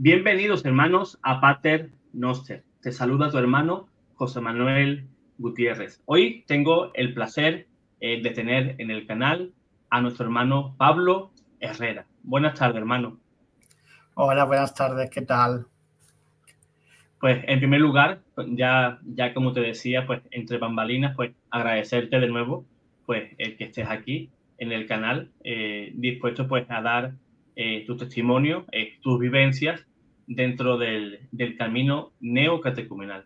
Bienvenidos, hermanos, a Pater Noster. Te saluda tu hermano José Manuel Gutiérrez. Hoy tengo el placer de tener en el canal a nuestro hermano Pablo Herrera. Buenas tardes, hermano. Hola, buenas tardes, ¿qué tal? Pues en primer lugar, ya como te decía, pues entre bambalinas, pues agradecerte de nuevo, pues el que estés aquí en el canal, dispuesto pues a dar tu testimonio, tus vivencias dentro del camino neocatecumenal.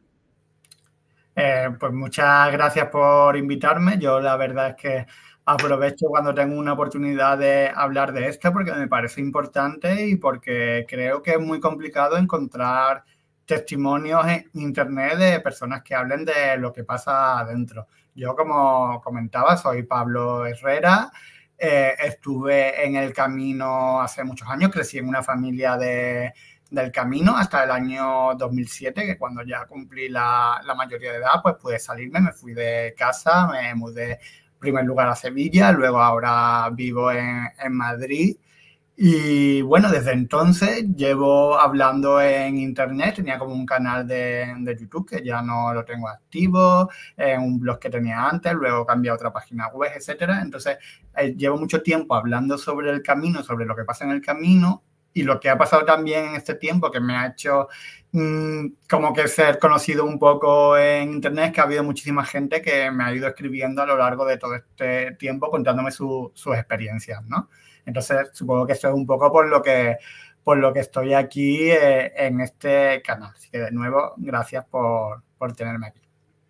Pues muchas gracias por invitarme. Yo la verdad es que aprovecho cuando tengo una oportunidad de hablar de esto porque me parece importante y porque creo que es muy complicado encontrar testimonios en internet de personas que hablen de lo que pasa adentro. Yo, como comentaba, soy Pablo Herrera. Estuve en el camino hace muchos años, crecí en una familia del camino hasta el año 2007, que cuando ya cumplí la mayoría de edad, pues pude salirme, me fui de casa, me mudé en primer lugar a Sevilla, luego ahora vivo en Madrid. Y bueno, desde entonces llevo hablando en internet, tenía como un canal de YouTube que ya no lo tengo activo, un blog que tenía antes, luego cambié a otra página web, etcétera. Entonces llevo mucho tiempo hablando sobre el camino, sobre lo que pasa en el camino y lo que ha pasado también en este tiempo que me ha hecho como que ser conocido un poco en internet, que ha habido muchísima gente que me ha ido escribiendo a lo largo de todo este tiempo contándome sus experiencias, ¿no? Entonces, supongo que eso es un poco por lo que estoy aquí en este canal. Así que, de nuevo, gracias por tenerme aquí.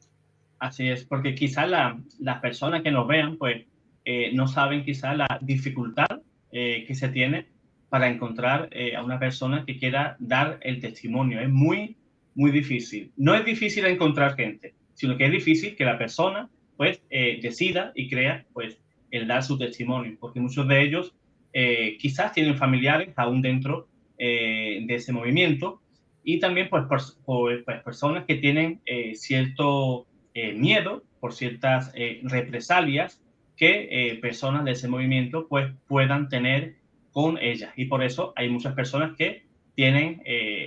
Así es, porque quizás las personas que nos vean, pues, no saben quizás la dificultad que se tiene para encontrar a una persona que quiera dar el testimonio. Es muy, muy difícil. No es difícil encontrar gente, sino que es difícil que la persona, pues, decida y crea, pues, el dar su testimonio, porque muchos de ellos quizás tienen familiares aún dentro de ese movimiento y también, pues, pues personas que tienen cierto miedo por ciertas represalias que personas de ese movimiento pues puedan tener con ellas. Y por eso hay muchas personas que tienen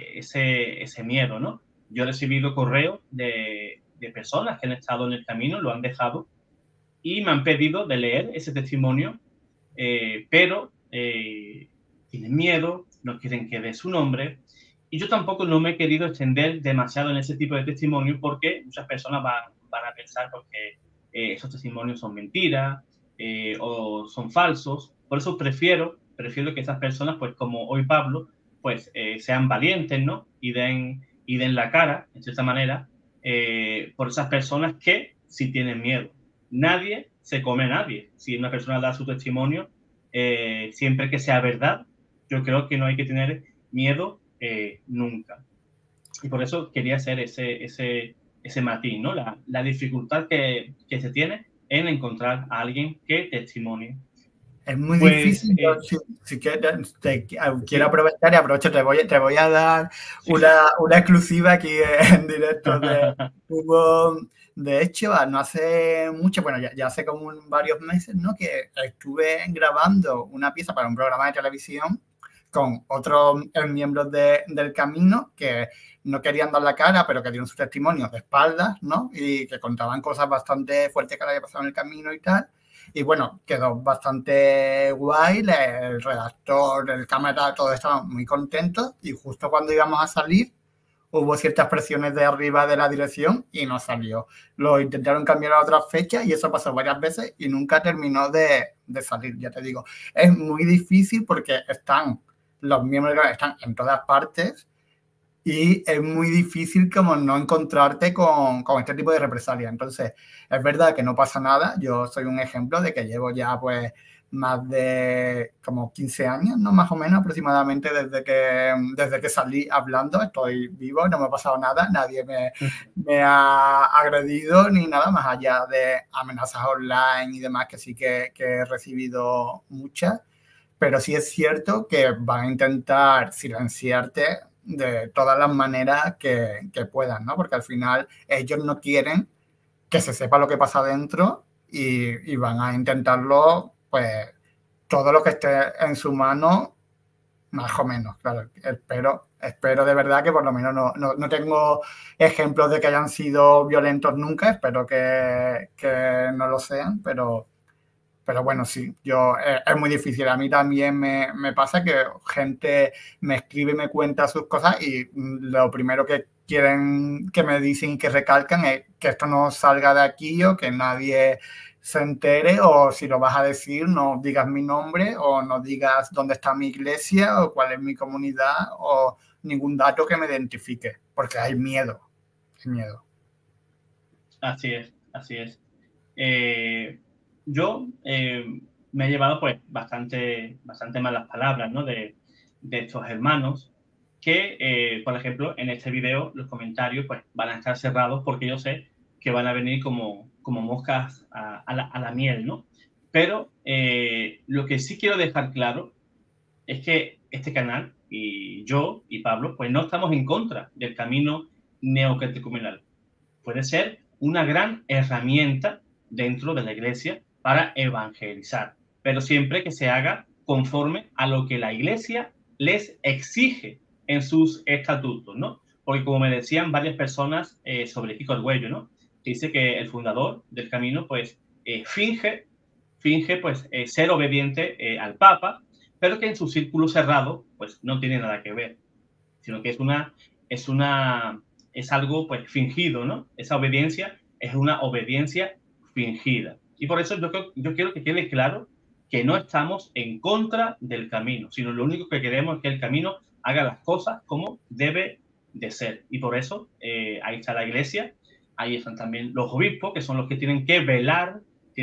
ese miedo, ¿no? Yo he recibido correos de personas que han estado en el camino, lo han dejado y me han pedido de leer ese testimonio, pero tienen miedo, no quieren que dé su nombre. Y yo tampoco no me he querido extender demasiado en ese tipo de testimonio porque muchas personas van a pensar porque esos testimonios son mentiras o son falsos. Por eso prefiero que esas personas, pues como hoy Pablo, pues sean valientes, ¿no? Y den la cara, en cierta manera, por esas personas que sí tienen miedo. Nadie se come a nadie. Si una persona da su testimonio, siempre que sea verdad, yo creo que no hay que tener miedo nunca. Y por eso quería hacer ese matiz, ¿no? La dificultad que se tiene en encontrar a alguien que testimonie. Es muy Pues, difícil. Si quieres, quiero sí. aprovechar y aprovecho, te voy a dar Sí. una exclusiva aquí en directo. De hecho, no hace mucho, bueno, ya hace como varios meses, ¿no? Que estuve grabando una pieza para un programa de televisión con otros miembros del camino que no querían dar la cara, pero que dieron sus testimonios de espaldas, ¿no? Y que contaban cosas bastante fuertes que había pasado en el camino y tal. Y bueno, quedó bastante guay, el redactor, el cámara, todos estaban muy contentos y justo cuando íbamos a salir hubo ciertas presiones de arriba de la dirección y no salió. Lo intentaron cambiar a otra fecha y eso pasó varias veces y nunca terminó de salir, ya te digo. Es muy difícil porque los miembros están en todas partes y es muy difícil como no encontrarte con este tipo de represalia. Entonces, es verdad que no pasa nada. Yo soy un ejemplo de que llevo ya pues más de como 15 años, ¿no? Más o menos aproximadamente desde que salí hablando. Estoy vivo, no me ha pasado nada, nadie me ha agredido ni nada más allá de amenazas online y demás que sí que he recibido muchas. Pero sí es cierto que van a intentar silenciarte de todas las maneras que puedan, ¿no? Porque al final ellos no quieren que se sepa lo que pasa dentro y van a intentarlo, pues, todo lo que esté en su mano más o menos, claro. Espero de verdad que por lo menos no tengo ejemplos de que hayan sido violentos nunca, espero que no lo sean, pero bueno, sí, es muy difícil. A mí también me pasa que gente me escribe y me cuenta sus cosas y lo primero que quieren que me dicen y que recalcan es que esto no salga de aquí o que nadie se entere, o si lo vas a decir no digas mi nombre o no digas dónde está mi iglesia o cuál es mi comunidad o ningún dato que me identifique, porque hay miedo. Así es, así es. Yo me he llevado pues bastante malas palabras, ¿no? de estos hermanos que, por ejemplo, en este video los comentarios pues van a estar cerrados porque yo sé que van a venir como moscas a la miel, ¿no? Pero lo que sí quiero dejar claro es que este canal y yo y Pablo pues no estamos en contra del camino neocatecumenal. Puede ser una gran herramienta dentro de la iglesia para evangelizar, pero siempre que se haga conforme a lo que la iglesia les exige en sus estatutos, ¿no? Porque como me decían varias personas sobre Kiko Argüello, ¿no? Dice que el fundador del camino, pues, finge pues, ser obediente al Papa, pero que en su círculo cerrado, pues, no tiene nada que ver, sino que es algo pues fingido, ¿no? Esa obediencia es una obediencia fingida. Y por eso yo quiero que quede claro que no estamos en contra del camino, sino lo único que queremos es que el camino haga las cosas como debe de ser. Y por eso ahí está la iglesia, ahí están también los obispos, que son los que tienen que velar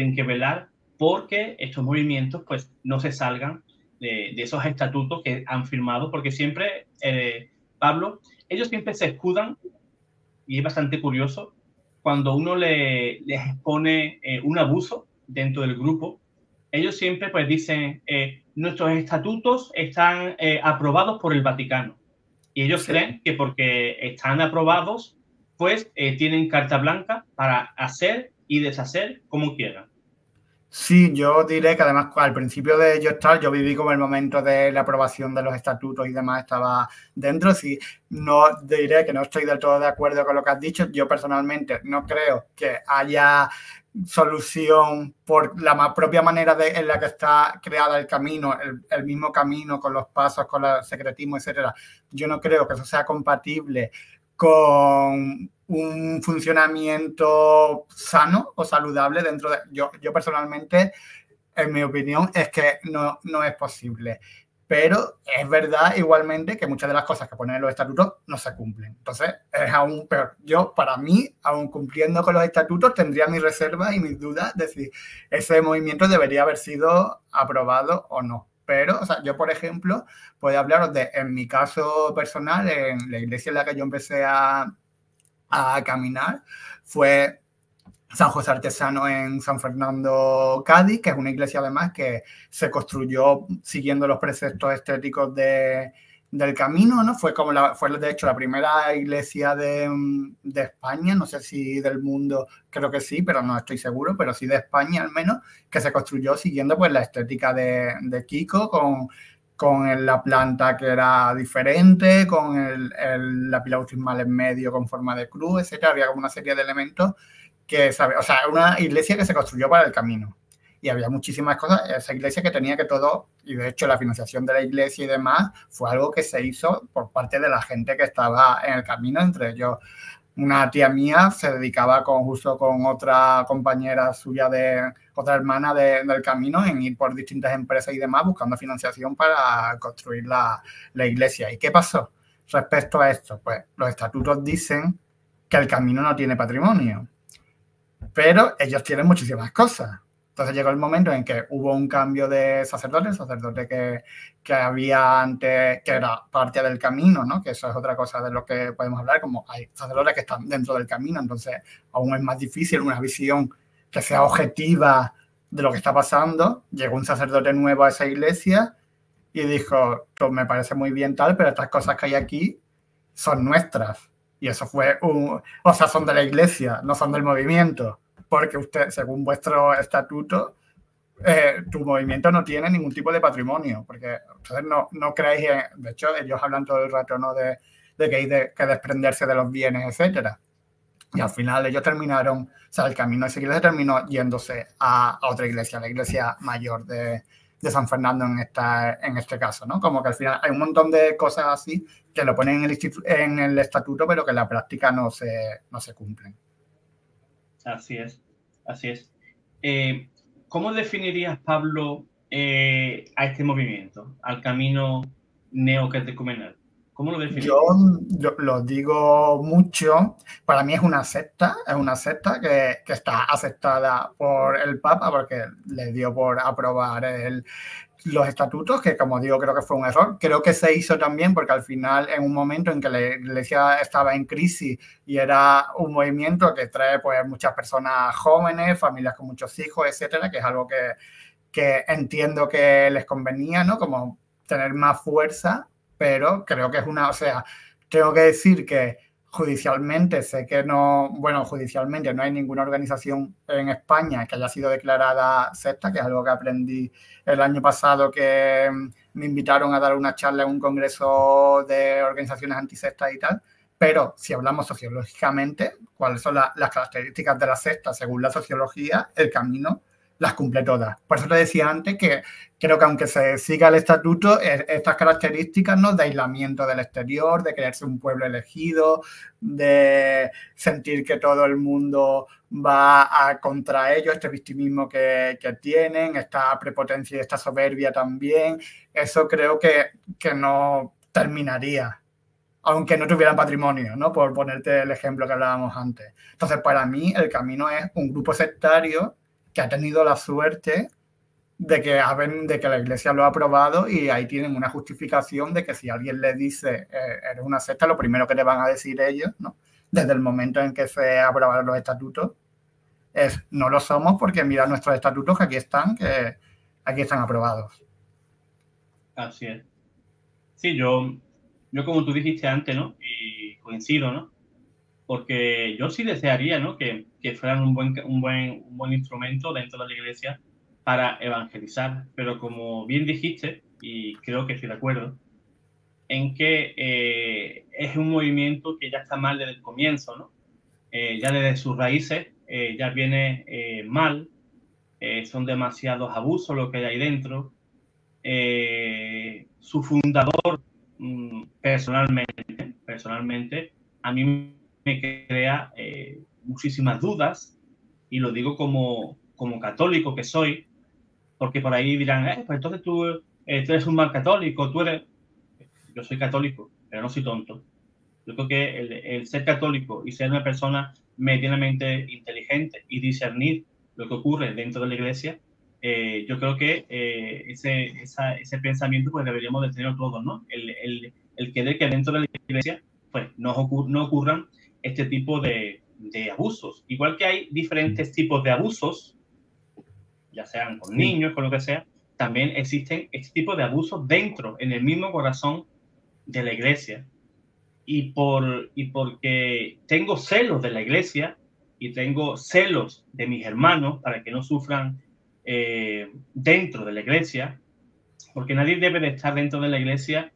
porque estos movimientos pues no se salgan de esos estatutos que han firmado, porque siempre, Pablo, ellos siempre se escudan, y es bastante curioso, cuando uno les expone un abuso dentro del grupo, ellos siempre pues dicen, nuestros estatutos están aprobados por el Vaticano. Y ellos creen que porque están aprobados, pues tienen carta blanca para hacer y deshacer como quieran. Sí, yo diré que además al principio de yo viví como el momento de la aprobación de los estatutos y demás estaba dentro. Sí, no diré que no estoy del todo de acuerdo con lo que has dicho. Yo personalmente no creo que haya solución por la propia manera en la que está creada el camino, el mismo camino con los pasos, con el secretismo, etcétera. Yo no creo que eso sea compatible con un funcionamiento sano o saludable dentro de... Yo personalmente, en mi opinión, es que no es posible. Pero es verdad igualmente que muchas de las cosas que ponen en los estatutos no se cumplen. Entonces, es aún peor. Yo, para mí, aún cumpliendo con los estatutos, tendría mis reservas y mis dudas de si ese movimiento debería haber sido aprobado o no. Pero, o sea, yo, por ejemplo, puedo hablaros de, en mi caso personal, en la iglesia en la que yo empecé a caminar, fue San José Artesano en San Fernando, Cádiz, que es una iglesia además que se construyó siguiendo los preceptos estéticos del camino, ¿no? Fue de hecho la primera iglesia de España, no sé si del mundo, creo que sí, pero no estoy seguro, pero sí de España al menos, que se construyó siguiendo pues la estética de Kiko, con la planta que era diferente, con la pila bautismal en medio con forma de cruz, etcétera. Había como una serie de elementos que, ¿sabes? O sea, una iglesia que se construyó para el camino. Y había muchísimas cosas, esa iglesia que tenía que todo, y de hecho la financiación de la iglesia y demás, fue algo que se hizo por parte de la gente que estaba en el camino, entre ellos una tía mía se dedicaba justo con otra compañera suya, otra hermana del camino, en ir por distintas empresas y demás buscando financiación para construir la iglesia. ¿Y qué pasó respecto a esto? Pues los estatutos dicen que el camino no tiene patrimonio, pero ellos tienen muchísimas cosas. Entonces llegó el momento en que hubo un cambio de sacerdote que había antes, que era parte del camino, ¿no? Que eso es otra cosa de lo que podemos hablar, como hay sacerdotes que están dentro del camino, entonces aún es más difícil una visión que sea objetiva de lo que está pasando. Llegó un sacerdote nuevo a esa iglesia y dijo, pues me parece muy bien tal, pero estas cosas que hay aquí son nuestras. Y eso fue son de la iglesia, no son del movimiento. Porque usted, según vuestro estatuto, tu movimiento no tiene ningún tipo de patrimonio, porque ustedes no creéis, de hecho, ellos hablan todo el rato, ¿no? de que hay que desprenderse de los bienes, etcétera. Y al final ellos terminaron, o sea, el camino de esa iglesia terminó yéndose a otra iglesia, la iglesia mayor de San Fernando en este caso, ¿no? Como que al final hay un montón de cosas así que lo ponen en el estatuto, pero que en la práctica no se cumplen. Así es, así es. ¿Cómo definirías, Pablo, a este movimiento, al camino neocatecumenal? ¿Cómo lo definirías? Yo lo digo mucho. Para mí es una secta que está aceptada por el Papa porque le dio por aprobar los estatutos, que como digo, creo que fue un error. Creo que se hizo también porque al final, en un momento en que la iglesia estaba en crisis y era un movimiento que trae pues muchas personas jóvenes, familias con muchos hijos, etcétera, que es algo que entiendo que les convenía, ¿no? Como tener más fuerza, pero creo que es o sea, tengo que decir que judicialmente sé que judicialmente no hay ninguna organización en España que haya sido declarada secta, que es algo que aprendí el año pasado, que me invitaron a dar una charla en un congreso de organizaciones antisectas y tal. Pero si hablamos sociológicamente, ¿cuáles son las características de la secta? Según la sociología, el camino las cumple todas. Por eso te decía antes que creo que aunque se siga el estatuto, estas características, ¿no? De aislamiento del exterior, de creerse un pueblo elegido, de sentir que todo el mundo va contra ellos, este victimismo que tienen, esta prepotencia y esta soberbia también, eso creo que no terminaría, aunque no tuvieran patrimonio, ¿no? Por ponerte el ejemplo que hablábamos antes. Entonces, para mí, el camino es un grupo sectario que ha tenido la suerte de que la iglesia lo ha aprobado, y ahí tienen una justificación de que si alguien le dice eres una secta, lo primero que le van a decir ellos, ¿no? Desde el momento en que se aprobaron los estatutos, es no lo somos porque mira nuestros estatutos que aquí están aprobados. Así es. Sí, yo como tú dijiste antes, ¿no? Y coincido, ¿no? Porque yo sí desearía, ¿no? Que fueran un buen instrumento dentro de la iglesia para evangelizar, pero como bien dijiste, y creo que estoy de acuerdo, en que es un movimiento que ya está mal desde el comienzo, ¿no? Ya desde sus raíces ya viene mal, son demasiados abusos lo que hay ahí dentro. Su fundador, personalmente, a mí me crea muchísimas dudas, y lo digo como católico que soy, porque por ahí dirán, pues entonces tú eres un mal católico, yo soy católico, pero no soy tonto. Yo creo que el ser católico y ser una persona medianamente inteligente y discernir lo que ocurre dentro de la iglesia, yo creo que ese pensamiento pues deberíamos de tenerlo todos, ¿no? El querer que dentro de la iglesia pues no ocurran este tipo de abusos. Igual que hay diferentes tipos de abusos, ya sean con niños, con lo que sea, también existen este tipo de abusos dentro, en el mismo corazón de la iglesia. Y porque tengo celos de la iglesia y tengo celos de mis hermanos para que no sufran dentro de la iglesia, porque nadie debe de estar dentro de la iglesia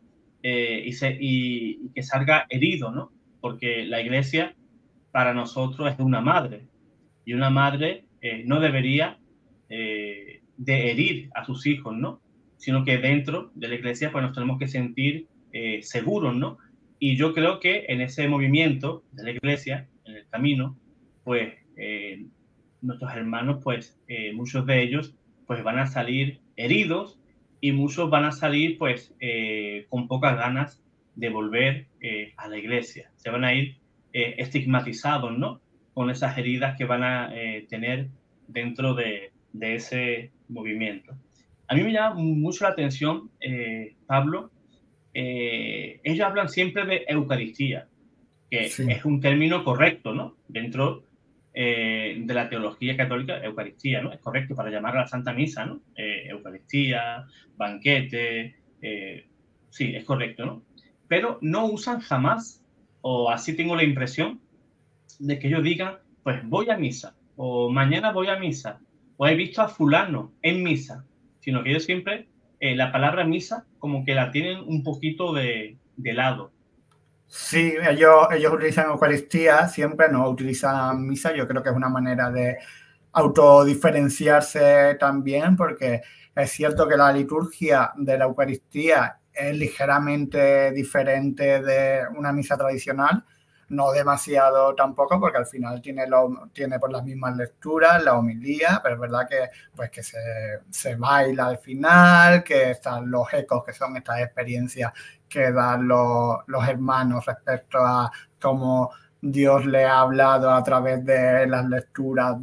y que salga herido, ¿no? Porque la iglesia para nosotros es una madre, y una madre no debería de herir a sus hijos, ¿no? Sino que dentro de la iglesia pues nos tenemos que sentir seguros, ¿no? Y yo creo que en ese movimiento de la iglesia, en el camino, pues nuestros hermanos, pues muchos de ellos, pues van a salir heridos, y muchos van a salir, pues, con pocas ganas de volver a la iglesia. Se van a ir estigmatizados, ¿no? Con esas heridas que van a tener dentro de ese movimiento. A mí me llama mucho la atención, Pablo, ellos hablan siempre de Eucaristía, que es un término correcto, ¿no? Dentro de la teología católica, Eucaristía, ¿no? Es correcto para llamar a la Santa Misa, ¿no? Eucaristía, banquete, sí, es correcto, ¿no? Pero no usan jamás, o así tengo la impresión, de que ellos digan, pues voy a misa, o mañana voy a misa, o he visto a fulano en misa, sino que ellos siempre la palabra misa como que la tienen un poquito de lado. Sí, ellos utilizan Eucaristía siempre, no utilizan misa. Yo creo que es una manera de autodiferenciarse también, porque es cierto que la liturgia de la Eucaristía es ligeramente diferente de una misa tradicional, no demasiado tampoco, porque al final tiene por las mismas lecturas, la homilía, pero es verdad que, pues, que se baila al final, que están los ecos, que son estas experiencias que dan los hermanos respecto a cómo Dios le ha hablado a través de las lecturas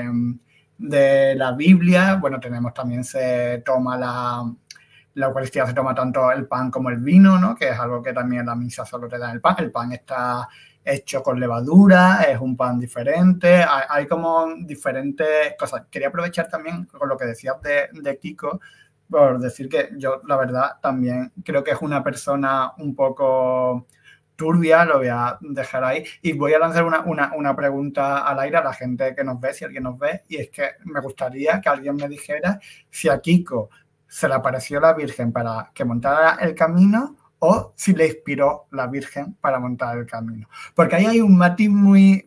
de la Biblia. Bueno, también se toma la Eucaristía, se toma tanto el pan como el vino, ¿no? Que es algo que también en la misa solo te dan el pan. El pan está hecho con levadura, es un pan diferente, hay como diferentes cosas. Quería aprovechar también con lo que decías de Kiko, por decir que yo, la verdad, también creo que es una persona un poco turbia, lo voy a dejar ahí. Y voy a lanzar una pregunta al aire a la gente que nos ve, si alguien nos ve, y es que me gustaría que alguien me dijera si a Kiko se le apareció la Virgen para que montara el camino o si le inspiró la Virgen para montar el camino. Porque ahí hay un matiz muy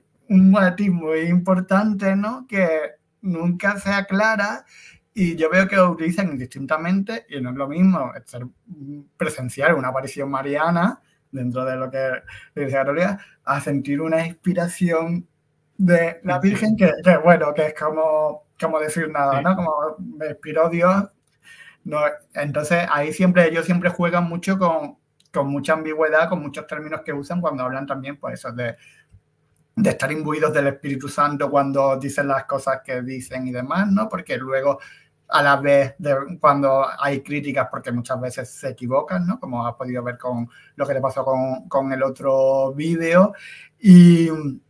importante, ¿no? Que nunca se aclara. Y yo veo que lo utilizan indistintamente y no es lo mismo presenciar una aparición mariana dentro de lo que la Iglesia Católica a sentir una inspiración de la Virgen que bueno, que es como decir nada, ¿no? Como me inspiró Dios. No, entonces ahí ellos siempre juegan mucho con mucha ambigüedad, con muchos términos que usan cuando hablan también, pues eso de estar imbuidos del Espíritu Santo cuando dicen las cosas que dicen y demás, ¿no? Porque luego a la vez cuando hay críticas, porque muchas veces se equivocan, ¿no? Como has podido ver con lo que te pasó con el otro vídeo. Y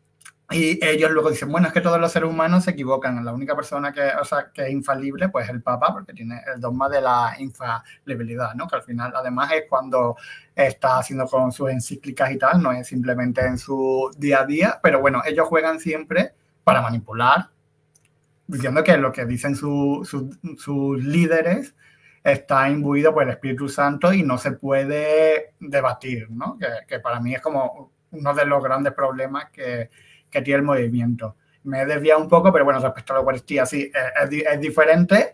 ellos luego dicen, bueno, es que todos los seres humanos se equivocan. La única persona que es infalible, pues es el Papa, porque tiene el dogma de la infalibilidad, ¿no? Que al final, además, es cuando está haciendo con sus encíclicas y tal, no es simplemente en su día a día, pero bueno, ellos juegan siempre para manipular, diciendo que lo que dicen sus líderes está imbuido por el Espíritu Santo y no se puede debatir, ¿no? Que para mí es como uno de los grandes problemas que tiene el movimiento. Me he desviado un poco, pero bueno, respecto a la Eucaristía, sí, es diferente.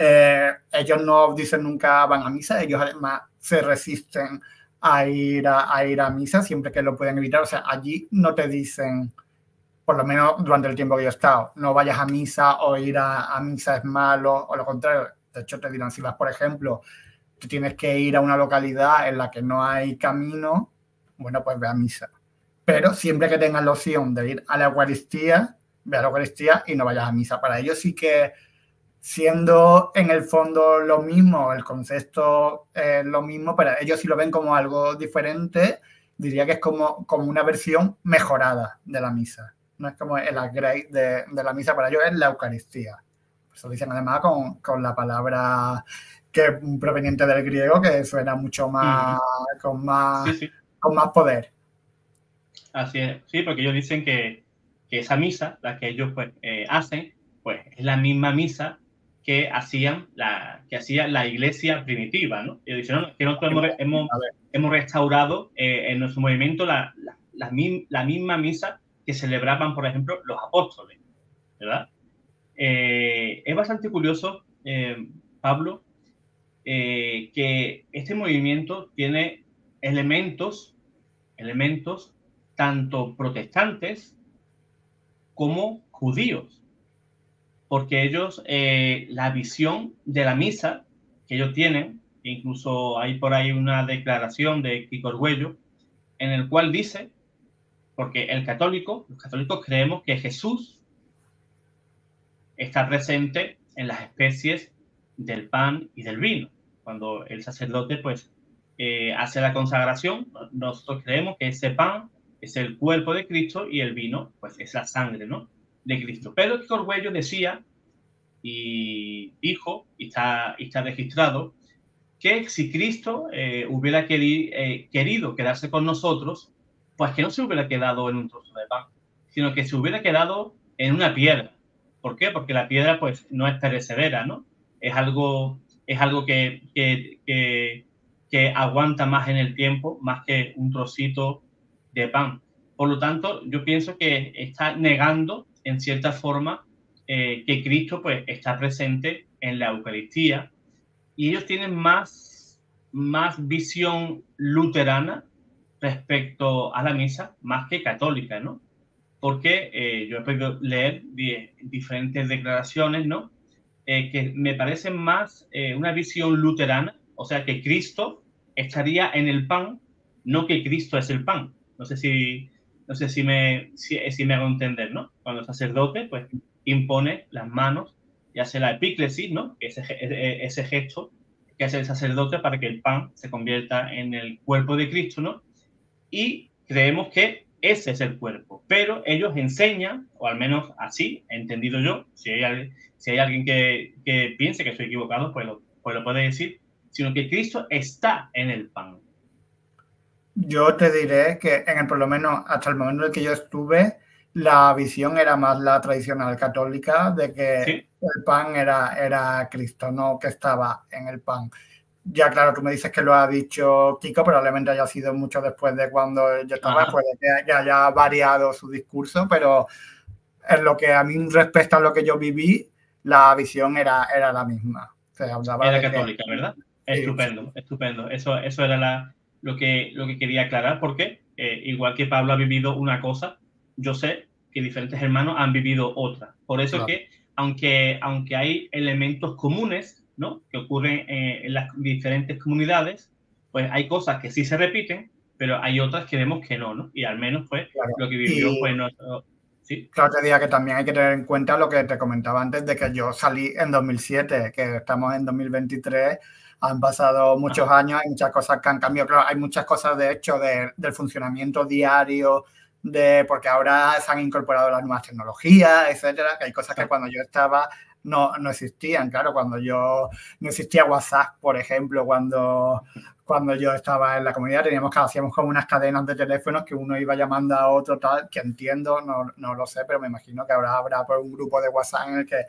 Ellos no dicen nunca van a misa, ellos además se resisten a ir a misa siempre que lo pueden evitar. O sea, allí no te dicen, por lo menos durante el tiempo que yo he estado, no vayas a misa o ir a misa es malo, o lo contrario. De hecho, te dirán, si vas, por ejemplo, tú tienes que ir a una localidad en la que no hay camino, bueno, pues ve a misa. Pero siempre que tengas la opción de ir a la Eucaristía, ve a la Eucaristía y no vayas a misa. Para ellos sí que, siendo en el fondo lo mismo, el concepto es lo mismo, pero ellos sí lo ven como algo diferente, diría que es como una versión mejorada de la misa. No es como el upgrade de la misa, para ellos es la Eucaristía. Eso dicen además con la palabra que es proveniente del griego, que suena mucho más, con más poder. Así es, sí, porque ellos dicen que esa misa, la que ellos pues, hacen, pues es la misma misa que hacía la iglesia primitiva, ¿no? Ellos dicen, no, que nosotros hemos restaurado en nuestro movimiento la misma misa que celebraban, por ejemplo, los apóstoles, ¿verdad? Es bastante curioso, Pablo, que este movimiento tiene elementos tanto protestantes como judíos, porque ellos, la visión de la misa que ellos tienen, incluso hay por ahí una declaración de Kiko Arguello, en el cual dice, porque los católicos creemos que Jesús está presente en las especies del pan y del vino. Cuando el sacerdote pues hace la consagración, nosotros creemos que ese pan es el cuerpo de Cristo y el vino pues es la sangre, ¿no?, de Cristo. Pero Kiko Arguello decía y dijo, y está registrado, que si Cristo hubiera querido quedarse con nosotros, pues que no se hubiera quedado en un trozo de pan, sino que se hubiera quedado en una piedra. ¿Por qué? Porque la piedra pues no es perecedera, ¿no? Es algo que aguanta más en el tiempo, más que un trocito de pan. Por lo tanto, yo pienso que está negando, en cierta forma, que Cristo pues está presente en la Eucaristía, y ellos tienen más visión luterana respecto a la misa, más que católica, ¿no? Porque yo he podido leer diferentes declaraciones, ¿no? Que me parecen más una visión luterana, o sea, que Cristo estaría en el pan, no que Cristo es el pan. No sé si me hago entender, ¿no? Cuando el sacerdote, pues, impone las manos y hace la epíclesis, ¿no? Ese gesto que hace el sacerdote para que el pan se convierta en el cuerpo de Cristo, ¿no? Y creemos que ese es el cuerpo, pero ellos enseñan, o al menos así he entendido yo, si hay alguien que piense que estoy equivocado, pues lo puede decir, sino que Cristo está en el pan. Yo te diré que por lo menos hasta el momento en el que yo estuve, la visión era más la tradicional católica de que ¿Sí? el pan era Cristo, no que estaba en el pan. Ya, claro, tú me dices que lo ha dicho Kiko, probablemente haya sido mucho después de cuando yo estaba, puede que haya variado su discurso, pero en lo que a mí respecta a lo que yo viví, la visión era la misma. Se hablaba Era de que... católica, ¿verdad? Sí, Estupendo, estupendo. Eso era lo que quería aclarar, porque igual que Pablo ha vivido una cosa, yo sé que diferentes hermanos han vivido otra. Por eso claro. que, aunque hay elementos comunes, ¿no?, que ocurren en las diferentes comunidades, pues hay cosas que sí se repiten, pero hay otras que vemos que no, ¿no? Y al menos, pues, Claro. lo que vivió, pues, no... ¿Sí? Claro, te diría que también hay que tener en cuenta lo que te comentaba antes de que yo salí en 2007, que estamos en 2023, han pasado muchos años, hay muchas cosas que han cambiado. Claro, hay muchas cosas, de hecho, del funcionamiento diario, porque ahora se han incorporado las nuevas tecnologías, etcétera, que hay cosas que cuando yo estaba no existían. Claro, cuando yo no existía WhatsApp, por ejemplo, cuando yo estaba en la comunidad, hacíamos como unas cadenas de teléfonos que uno iba llamando a otro, tal, que entiendo, no lo sé, pero me imagino que habrá por un grupo de WhatsApp en el que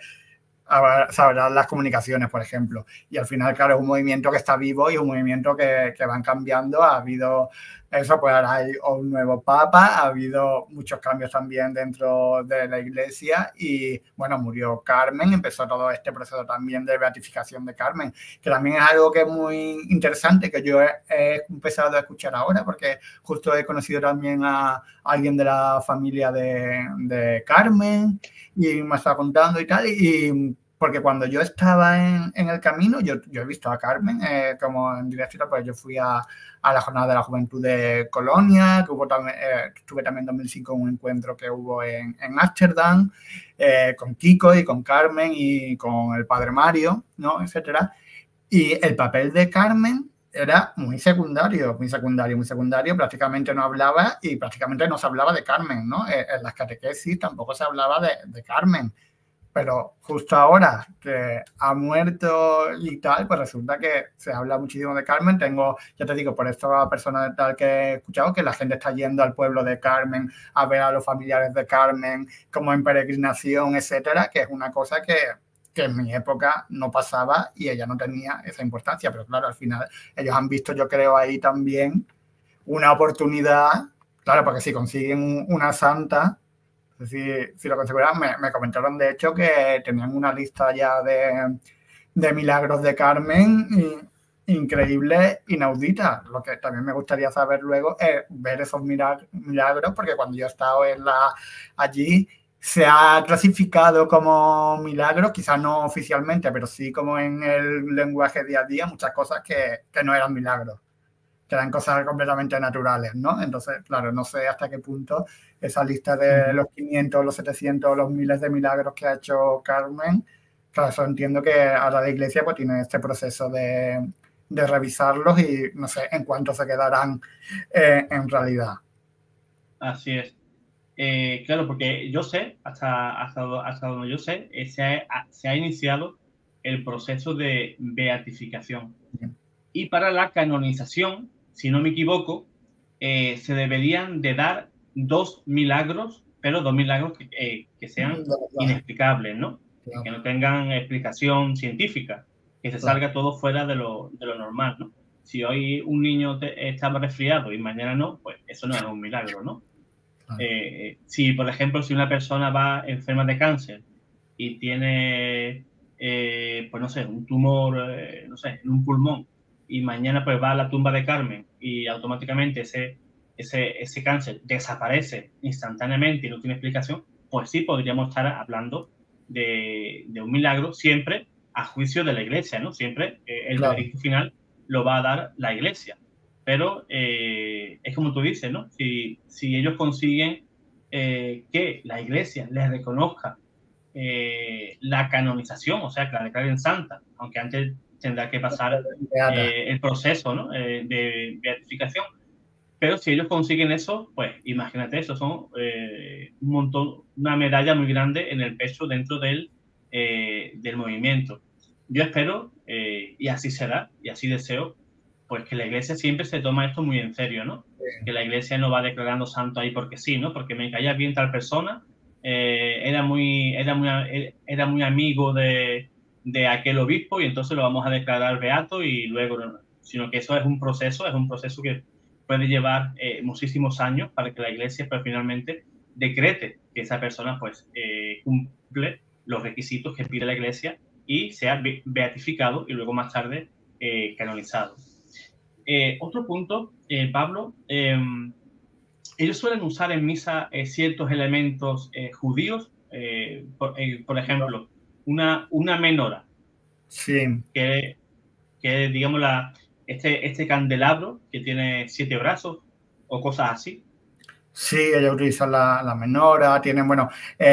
sabrán las comunicaciones, por ejemplo. Y al final, claro, es un movimiento que está vivo y un movimiento que van cambiando. Ha habido eso, pues ahora hay un nuevo papa, ha habido muchos cambios también dentro de la iglesia y, bueno, murió Carmen, empezó todo este proceso también de beatificación de Carmen, que también es algo que es muy interesante, que yo he empezado a escuchar ahora, porque justo he conocido también a alguien de la familia de Carmen y me está contando y tal, y porque cuando yo estaba en el camino, yo he visto a Carmen como en directo, pues yo fui a la Jornada de la Juventud de Colonia, que hubo también, estuve también en 2005 en un encuentro que hubo en Ámsterdam, con Kiko y con Carmen y con el padre Mario, ¿no?, etcétera. Y el papel de Carmen era muy secundario, prácticamente no hablaba y prácticamente no se hablaba de Carmen, ¿no? En las catequesis tampoco se hablaba de Carmen. Pero justo ahora que ha muerto y tal, pues resulta que se habla muchísimo de Carmen. Ya te digo, por esta persona tal que he escuchado, que la gente está yendo al pueblo de Carmen a ver a los familiares de Carmen como en peregrinación, etcétera, que es una cosa que en mi época no pasaba y ella no tenía esa importancia. Pero claro, al final ellos han visto, yo creo, ahí también una oportunidad, claro, porque si consiguen una santa... Si lo consideraban, me comentaron de hecho que tenían una lista ya de milagros de Carmen increíbles, inauditas. Lo que también me gustaría saber luego es ver esos milagros, porque cuando yo he estado allí se ha clasificado como milagros, quizás no oficialmente, pero sí como en el lenguaje día a día, muchas cosas que no eran milagros, que eran cosas completamente naturales, ¿no? Entonces, claro, no sé hasta qué punto esa lista de los 500, los 700, los miles de milagros que ha hecho Carmen, claro, eso entiendo que ahora la Iglesia pues tiene este proceso de revisarlos y no sé en cuánto se quedarán en realidad. Así es. Claro, porque yo sé, hasta donde yo sé, se ha iniciado el proceso de beatificación. Y para la canonización, si no me equivoco, se deberían de dar 2 milagros pero 2 milagros que sean inexplicables, ¿no? Claro. Que no tengan explicación científica, que se salga todo fuera de lo normal, ¿no? Si hoy un niño estaba resfriado y mañana no, pues eso no es un milagro, ¿no? Claro. Si, por ejemplo, si una persona va enferma de cáncer y tiene, pues no sé, un tumor, no sé, en un pulmón, y mañana pues va a la tumba de Carmen y automáticamente ese cáncer desaparece instantáneamente y no tiene explicación, pues sí podríamos estar hablando de un milagro, siempre a juicio de la Iglesia, ¿no? Siempre el Claro. veredicto final lo va a dar la Iglesia. Pero es como tú dices, ¿no? Si ellos consiguen que la Iglesia les reconozca la canonización, o sea, que la declaren santa, aunque antes tendrá que pasar el proceso, ¿no? De beatificación. Pero si ellos consiguen eso, pues imagínate, eso son un montón, una medalla muy grande en el pecho dentro del movimiento. Yo espero, y así será, y así deseo, pues que la Iglesia siempre se toma esto muy en serio, ¿no? Sí. Que la Iglesia no va declarando santo ahí porque sí, ¿no? Porque me caía bien tal persona, era muy amigo de aquel obispo y entonces lo vamos a declarar beato y luego, sino que eso es un proceso que puede llevar muchísimos años para que la Iglesia pues, finalmente decrete que esa persona pues cumple los requisitos que pide la Iglesia y sea beatificado y luego más tarde canonizado. Otro punto, Pablo, ellos suelen usar en misa ciertos elementos judíos, por ejemplo, una menora, Sí. que digamos, este candelabro que tiene 7 brazos o cosas así. Sí, ellos utilizan la menora, tienen, bueno,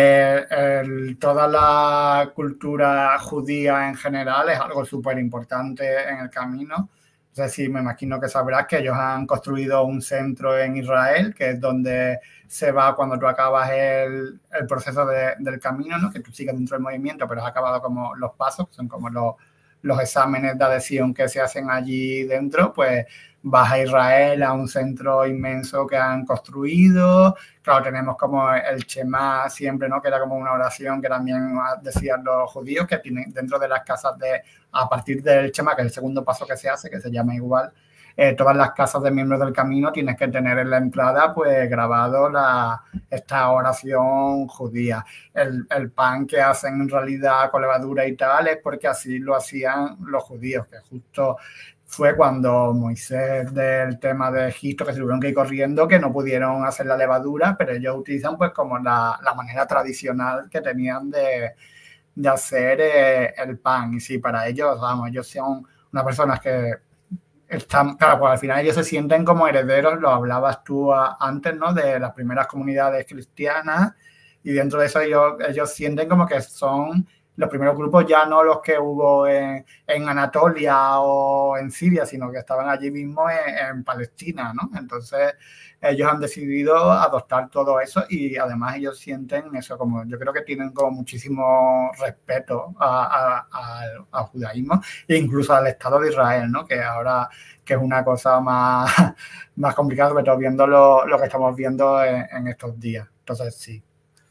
toda la cultura judía en general es algo súper importante en el camino. Es decir, me imagino que sabrás que ellos han construido un centro en Israel, que es donde se va cuando tú acabas el proceso del camino, ¿no? Que tú sigues dentro del movimiento, pero has acabado como los pasos, que son como los exámenes de adhesión que se hacen allí dentro, pues vas a Israel, a un centro inmenso que han construido. Claro, tenemos como el Shema siempre, ¿no? Que era como una oración que también decían los judíos, que tienen dentro de las casas a partir del Shema, que es el segundo paso que se hace, que se llama igual, todas las casas de miembros del camino tienes que tener en la entrada pues grabado esta oración judía. El pan que hacen en realidad con levadura y tal es porque así lo hacían los judíos, que justo fue cuando Moisés del tema de Egipto, que se tuvieron que ir corriendo, que no pudieron hacer la levadura, pero ellos utilizan pues como la manera tradicional que tenían de hacer el pan. Y sí, para ellos, vamos, ellos son unas personas que están, claro, pues al final ellos se sienten como herederos, lo hablabas tú antes, ¿no? De las primeras comunidades cristianas, y dentro de eso ellos sienten como que son los primeros grupos, ya no los que hubo en Anatolia o en Siria, sino que estaban allí mismo en Palestina, ¿no? Entonces ellos han decidido adoptar todo eso y además ellos sienten eso, como yo creo que tienen como muchísimo respeto al judaísmo e incluso al Estado de Israel, ¿no? Que ahora que es una cosa más complicada, sobre todo viendo lo que estamos viendo en estos días. Entonces sí.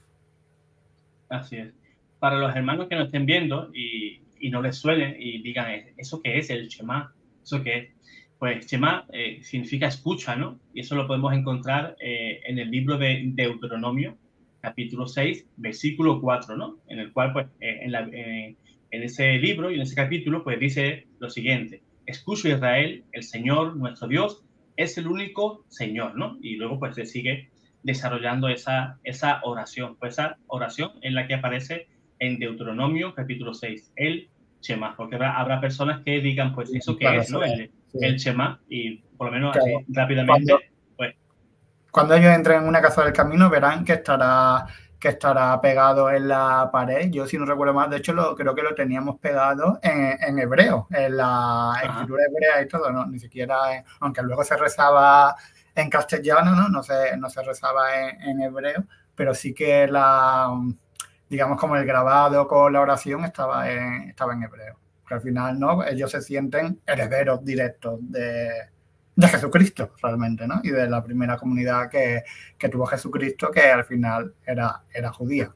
Así es. Para los hermanos que nos estén viendo y no les suene y digan, ¿eso qué es el Shema? ¿Eso qué es? Pues Shema significa escucha, ¿no? Y eso lo podemos encontrar en el libro de Deuteronomio, capítulo 6, versículo 4, ¿no? En el cual, pues, en ese libro y en ese capítulo, pues dice lo siguiente: escucha Israel, el Señor, nuestro Dios, es el único Señor, ¿no? Y luego, pues, se sigue desarrollando esa oración. Pues esa oración es la que aparece en Deuteronomio capítulo 6, el Shema, porque habrá personas que digan, pues, ¿eso qué Claro, es, no? El Shema, y por lo menos claro. así rápidamente, pues. Cuando ellos entren en una casa del camino verán que estará pegado en la pared. Yo, si no recuerdo mal, de hecho creo que lo teníamos pegado en hebreo, en la escritura hebrea y todo, ¿no? Ni siquiera, aunque luego se rezaba en castellano, ¿no? No se rezaba en hebreo, pero sí que digamos como el grabado con la oración estaba en hebreo. Porque al final, ¿no? Ellos se sienten herederos directos de de Jesucristo, realmente, ¿no? Y de la primera comunidad que tuvo Jesucristo, que al final era judía.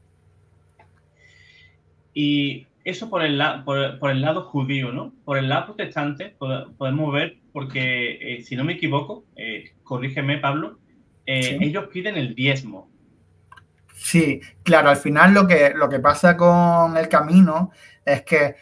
Y eso por el lado judío, ¿no? Por el lado protestante podemos ver, porque si no me equivoco, corrígeme, Pablo, Sí. ellos piden el diezmo. Sí, claro, al final lo que pasa con el camino es que,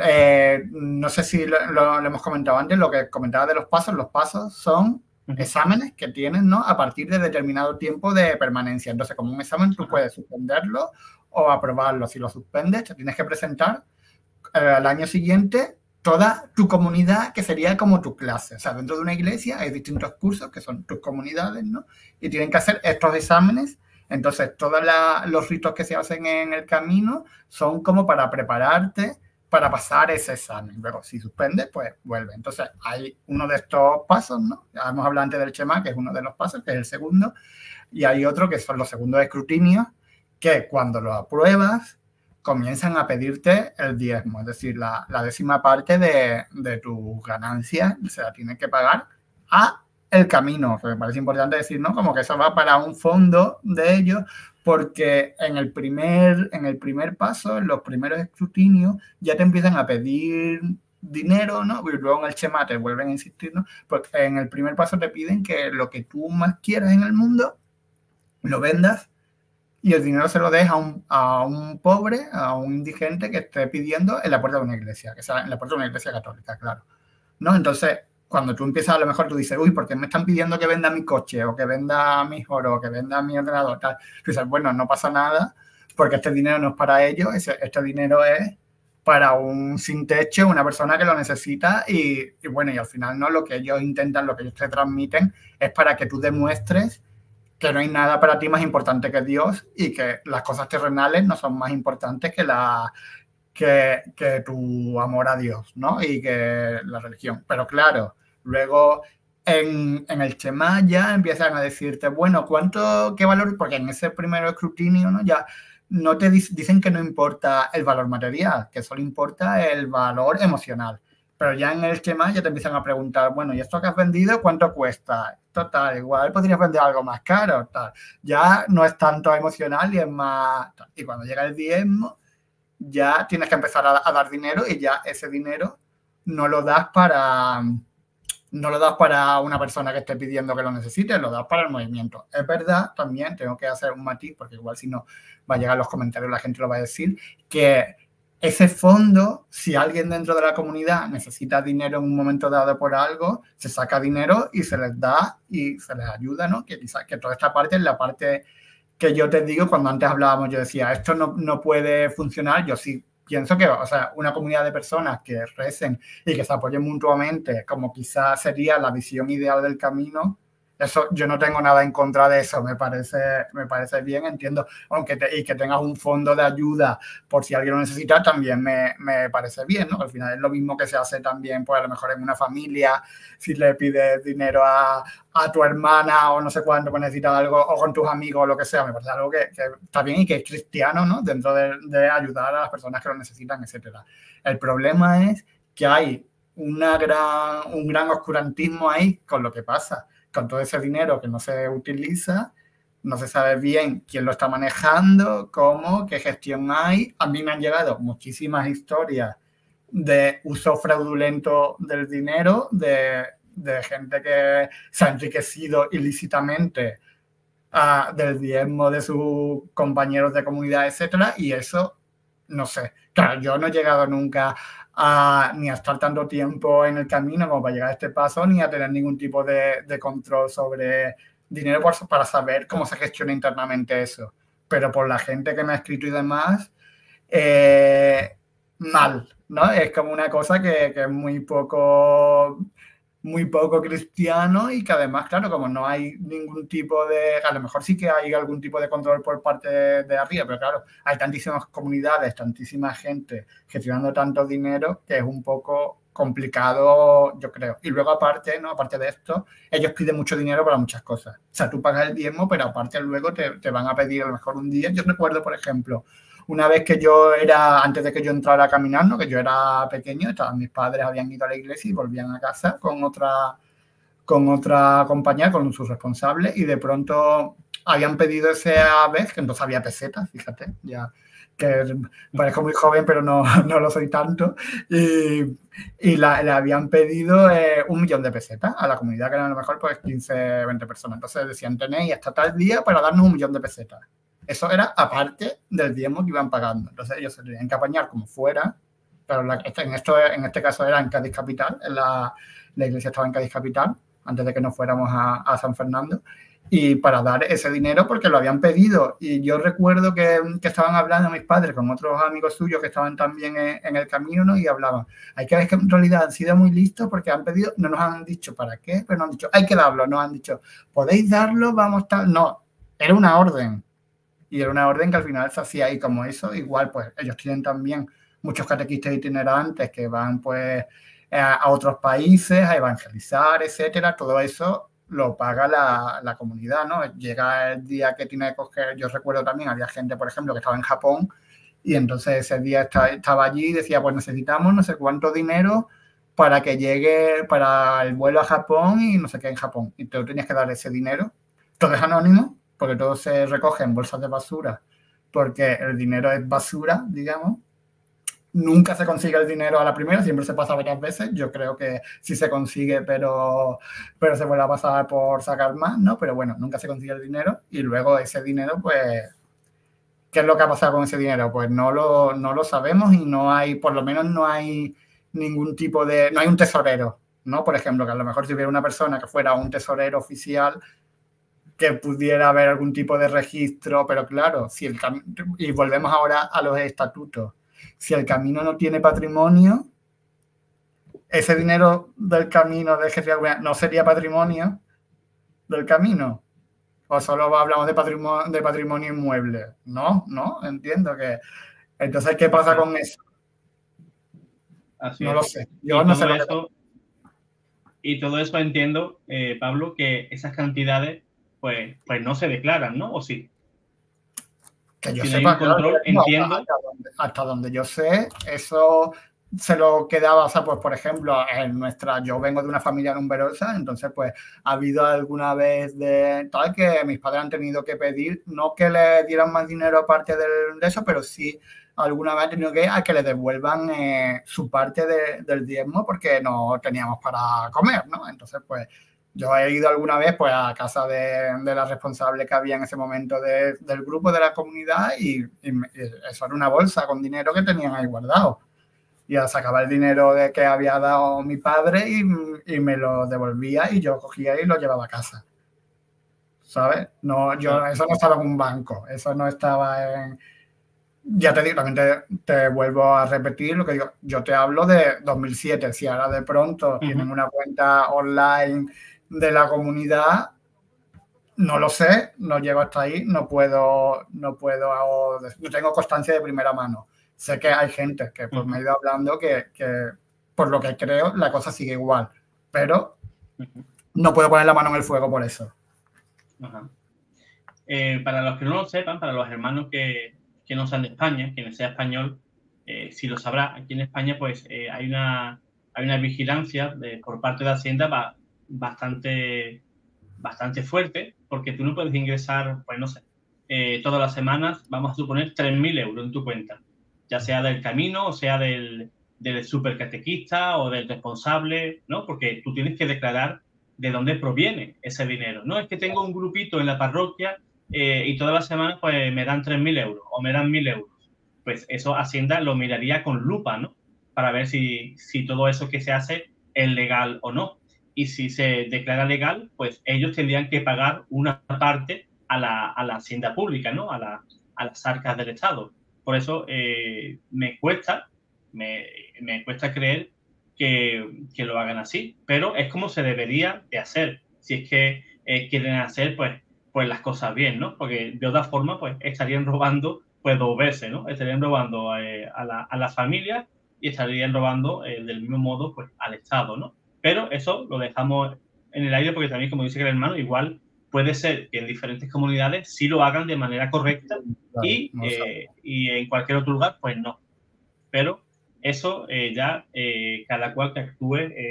no sé si lo hemos comentado antes, lo que comentaba de los pasos son exámenes que tienen, ¿no? A partir de determinado tiempo de permanencia. Entonces, como un examen, tú puedes suspenderlo o aprobarlo. Si lo suspendes, te tienes que presentar al año siguiente toda tu comunidad, que sería como tu clase. O sea, dentro de una iglesia hay distintos cursos que son tus comunidades, ¿no? Y tienen que hacer estos exámenes. Entonces, todos los ritos que se hacen en el camino son como para prepararte para pasar ese examen. Luego, si suspendes, pues vuelve. Entonces, hay uno de estos pasos, ¿no? Ya hemos hablado antes del Shema, que es uno de los pasos, que es el segundo, y hay otro que son los segundos escrutinios, que cuando lo apruebas, comienzan a pedirte el diezmo, es decir, la 10ª parte de tus ganancias se la tienes que pagar a el camino, que me parece importante decir, ¿no? Como que eso va para un fondo de ellos, porque en el primer paso, en los primeros escrutinios, ya te empiezan a pedir dinero, ¿no? Y luego en el Shema te vuelven a insistir, ¿no? Porque en el primer paso te piden que lo que tú más quieras en el mundo lo vendas y el dinero se lo des a un pobre, a un indigente que esté pidiendo en la puerta de una iglesia, que sea en la puerta de una iglesia católica, claro, ¿no? Entonces, cuando tú empiezas, a lo mejor tú dices, uy, ¿por qué me están pidiendo que venda mi coche o que venda mi oro o que venda mi ordenador? Tal. Tú dices, bueno, no pasa nada porque este dinero no es para ellos, este dinero es para un sin techo, una persona que lo necesita y bueno, y al final no, lo que ellos intentan, lo que ellos te transmiten es para que tú demuestres que no hay nada para ti más importante que Dios y que las cosas terrenales no son más importantes que tu amor a Dios, ¿no? Y que la religión. Pero claro, luego en el Shema ya empiezan a decirte, bueno, ¿qué valor? Porque en ese primer escrutinio, ¿no? Ya no te dicen que no importa el valor material, que solo importa el valor emocional. Pero ya en el Shema ya te empiezan a preguntar, bueno, ¿y esto que has vendido cuánto cuesta? Total, igual podrías vender algo más caro, tal. Ya no es tanto emocional y es más... Y cuando llega el diezmo, ya tienes que empezar a dar dinero y ya ese dinero no lo das para una persona que esté pidiendo que lo necesite, lo das para el movimiento. Es verdad, también tengo que hacer un matiz, porque igual si no va a llegar a los comentarios, la gente lo va a decir, que ese fondo, si alguien dentro de la comunidad necesita dinero en un momento dado por algo, se saca dinero y se les da y se les ayuda, ¿no? Que quizás que toda esta parte es la parte que yo te digo, cuando antes hablábamos, yo decía, esto no puede funcionar, yo sí pienso que, o sea, una comunidad de personas que recen y que se apoyen mutuamente, como quizás sería la visión ideal del camino, eso yo no tengo nada en contra de eso, me parece bien, entiendo, y que tengas un fondo de ayuda por si alguien lo necesita, también me parece bien, ¿no? Al final es lo mismo que se hace también, pues a lo mejor en una familia, si le pides dinero a tu hermana o no sé cuánto, pues necesitas algo, o con tus amigos o lo que sea, me parece algo que está bien y que es cristiano, ¿no? Dentro de ayudar a las personas que lo necesitan, etcétera. El problema es que hay un gran oscurantismo ahí con lo que pasa, con todo ese dinero que no se utiliza, no se sabe bien quién lo está manejando, cómo, qué gestión hay. A mí me han llegado muchísimas historias de uso fraudulento del dinero, de gente que se ha enriquecido ilícitamente del diezmo de sus compañeros de comunidad, etcétera, y eso, no sé. Claro, yo no he llegado nunca ni a estar tanto tiempo en el camino como para llegar a este paso, ni a tener ningún tipo de control sobre dinero para saber cómo se gestiona internamente eso. Pero por la gente que me ha escrito y demás, mal, ¿no? Es como una cosa que es muy poco cristiano y que además, claro, como no hay ningún tipo de... A lo mejor sí que hay algún tipo de control por parte de arriba, pero claro, hay tantísimas comunidades, tantísima gente gestionando tanto dinero que es un poco complicado, yo creo. Y luego aparte, ¿no? Aparte de esto, ellos piden mucho dinero para muchas cosas. O sea, tú pagas el diezmo, pero aparte luego te van a pedir a lo mejor un día. Yo recuerdo, por ejemplo, una vez que antes de que yo entrara caminando, que yo era pequeño, mis padres habían ido a la iglesia y volvían a casa con con otra compañía, con su responsable, y de pronto habían pedido esa vez, que entonces había pesetas, fíjate, ya que parezco muy joven, pero no, no lo soy tanto, y le habían pedido 1 millón de pesetas a la comunidad, que eran a lo mejor pues 15, 20 personas. Entonces decían, tenéis hasta tal día para darnos 1 millón de pesetas. Eso era aparte del diezmo que iban pagando. Entonces ellos se tenían que apañar como fuera, pero en este caso era en Cádiz Capital, la iglesia estaba en Cádiz Capital, antes de que nos fuéramos a San Fernando, y para dar ese dinero porque lo habían pedido. Y yo recuerdo que estaban hablando mis padres con otros amigos suyos que estaban también en el camino, ¿no? Y hablaban, hay que ver que en realidad han sido muy listos porque han pedido, no nos han dicho para qué, pero nos han dicho, hay que darlo, nos han dicho, podéis darlo, vamos tal. No, era una orden. Y era una orden que al final se hacía, y como eso, igual pues ellos tienen también muchos catequistas itinerantes que van pues a otros países a evangelizar, etcétera. Todo eso lo paga la comunidad, ¿no? Llega el día que tiene que coger, yo recuerdo también, había gente, por ejemplo, que estaba en Japón, y entonces ese día estaba allí y decía, pues necesitamos no sé cuánto dinero para que llegue para el vuelo a Japón y no sé qué en Japón. Y tú tenías que dar ese dinero. Todo es anónimo, porque todo se recoge en bolsas de basura, porque el dinero es basura, digamos. Nunca se consigue el dinero a la primera, siempre se pasa varias veces. Yo creo que sí se consigue, pero se vuelve a pasar por sacar más, ¿no? Pero bueno, nunca se consigue el dinero, y luego ese dinero, pues, ¿qué es lo que ha pasado con ese dinero? Pues no lo sabemos, y no hay, por lo menos no hay ningún tipo de, no hay un tesorero, ¿no? Por ejemplo, que a lo mejor si hubiera una persona que fuera un tesorero oficial, que pudiera haber algún tipo de registro, pero claro, y volvemos ahora a los estatutos. Si el camino no tiene patrimonio, ese dinero del camino de Jefe no sería patrimonio del camino. ¿O solo hablamos de patrimonio inmueble? No, entiendo que... Entonces, ¿qué pasa con eso? Así no es. Lo sé. Yo no sé y todo eso entiendo, Pablo, que esas cantidades pues no se declaran, ¿no? ¿O sí? Que yo si sepa, no hay un control, no, entiendo. hasta donde yo sé, eso se lo quedaba, o sea, pues por ejemplo, yo vengo de una familia numerosa, entonces pues ha habido alguna vez de tal que mis padres han tenido que pedir, no que le dieran más dinero aparte de eso, pero sí alguna vez han tenido que le devuelvan su parte del diezmo porque no teníamos para comer, ¿no? Entonces pues yo he ido alguna vez pues a casa de la responsable que había en ese momento del grupo de la comunidad, y eso era una bolsa con dinero que tenían ahí guardado. Y sacaba el dinero que había dado mi padre y me lo devolvía, y yo cogía y lo llevaba a casa. ¿Sabes? No, eso no estaba en un banco, eso no estaba en... Ya te digo, también te vuelvo a repetir lo que digo. Yo te hablo de 2007. Si ahora de pronto tienen una cuenta online de la comunidad, no lo sé, no llego hasta ahí, no tengo constancia de primera mano. Sé que hay gente que pues me ha ido hablando que por lo que creo la cosa sigue igual, pero no puedo poner la mano en el fuego por eso. Para los que no lo sepan, para los hermanos que no sean de España, quien sea español, si lo sabrá, aquí en España pues hay una vigilancia por parte de Hacienda bastante fuerte, porque tú no puedes ingresar, pues no sé, todas las semanas, vamos a suponer, 3.000 euros en tu cuenta, ya sea del camino, o sea del supercatequista o del responsable, ¿no? Porque tú tienes que declarar de dónde proviene ese dinero. No es que tengo un grupito en la parroquia y todas las semanas pues me dan 3.000 euros o me dan 1.000 euros. Pues eso Hacienda lo miraría con lupa, ¿no? Para ver si todo eso que se hace es legal o no. Y si se declara legal, pues ellos tendrían que pagar una parte a la hacienda pública, ¿no? A las arcas del Estado. Por eso me cuesta creer que lo hagan así, pero es como se debería de hacer, si es que quieren hacer pues las cosas bien, ¿no? Porque de otra forma pues estarían robando pues 2 veces, ¿no? Estarían robando a la familia y estarían robando del mismo modo pues al Estado, ¿no? Pero eso lo dejamos en el aire porque también, como dice el hermano, igual puede ser que en diferentes comunidades sí lo hagan de manera correcta y en cualquier otro lugar pues no. Pero eso ya cada cual que actúe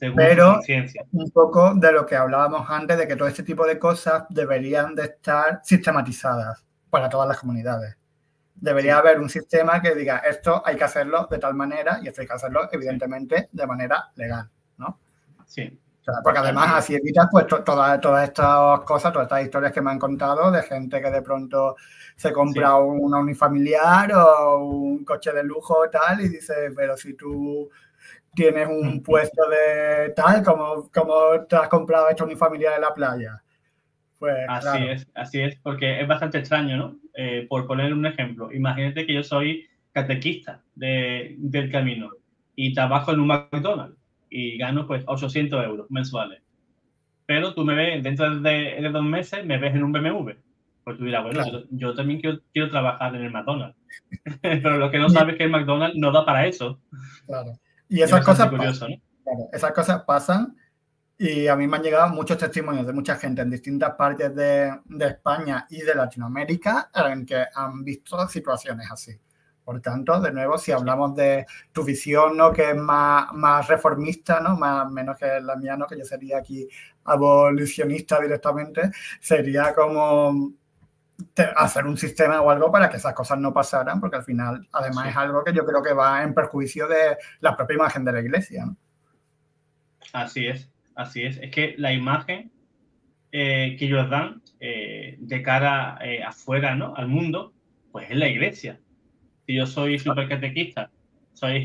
según su Pero conciencia. un poco de lo que hablábamos antes, de que todo este tipo de cosas deberían de estar sistematizadas para todas las comunidades. Debería haber un sistema que diga esto hay que hacerlo de tal manera y esto hay que hacerlo, evidentemente, de manera legal, ¿no? Sí. O sea, porque además así evitas pues, todas estas cosas, todas estas historias que me han contado de gente que de pronto se compra una unifamiliar o un coche de lujo o tal y dice, pero si tú tienes un puesto de tal, como te has comprado esta unifamiliar en la playa. Pues así es, porque es bastante extraño, ¿no? Por poner un ejemplo, imagínate que yo soy catequista del camino y trabajo en un McDonald's y gano pues 800 euros mensuales. Pero tú me ves, dentro de 2 meses, me ves en un BMW. Pues tú dirás, bueno, yo también quiero trabajar en el McDonald's. Pero lo que no sabes es que el McDonald's no da para eso. Claro. Y esas cosas curioso, pasan. ¿No? Claro, esas cosas pasan y a mí me han llegado muchos testimonios de mucha gente en distintas partes de España y de Latinoamérica en que han visto situaciones así. Por tanto, de nuevo, si hablamos de tu visión, ¿no? Que es más reformista, ¿no? Menos que la mía, ¿no? Que yo sería aquí abolicionista directamente, sería como hacer un sistema o algo para que esas cosas no pasaran, porque al final, además, es algo que yo creo que va en perjuicio de la propia imagen de la Iglesia, ¿no? Así es. Es que la imagen que ellos dan de cara afuera, ¿no? Al mundo, pues es la Iglesia. Si yo soy súper catequista, soy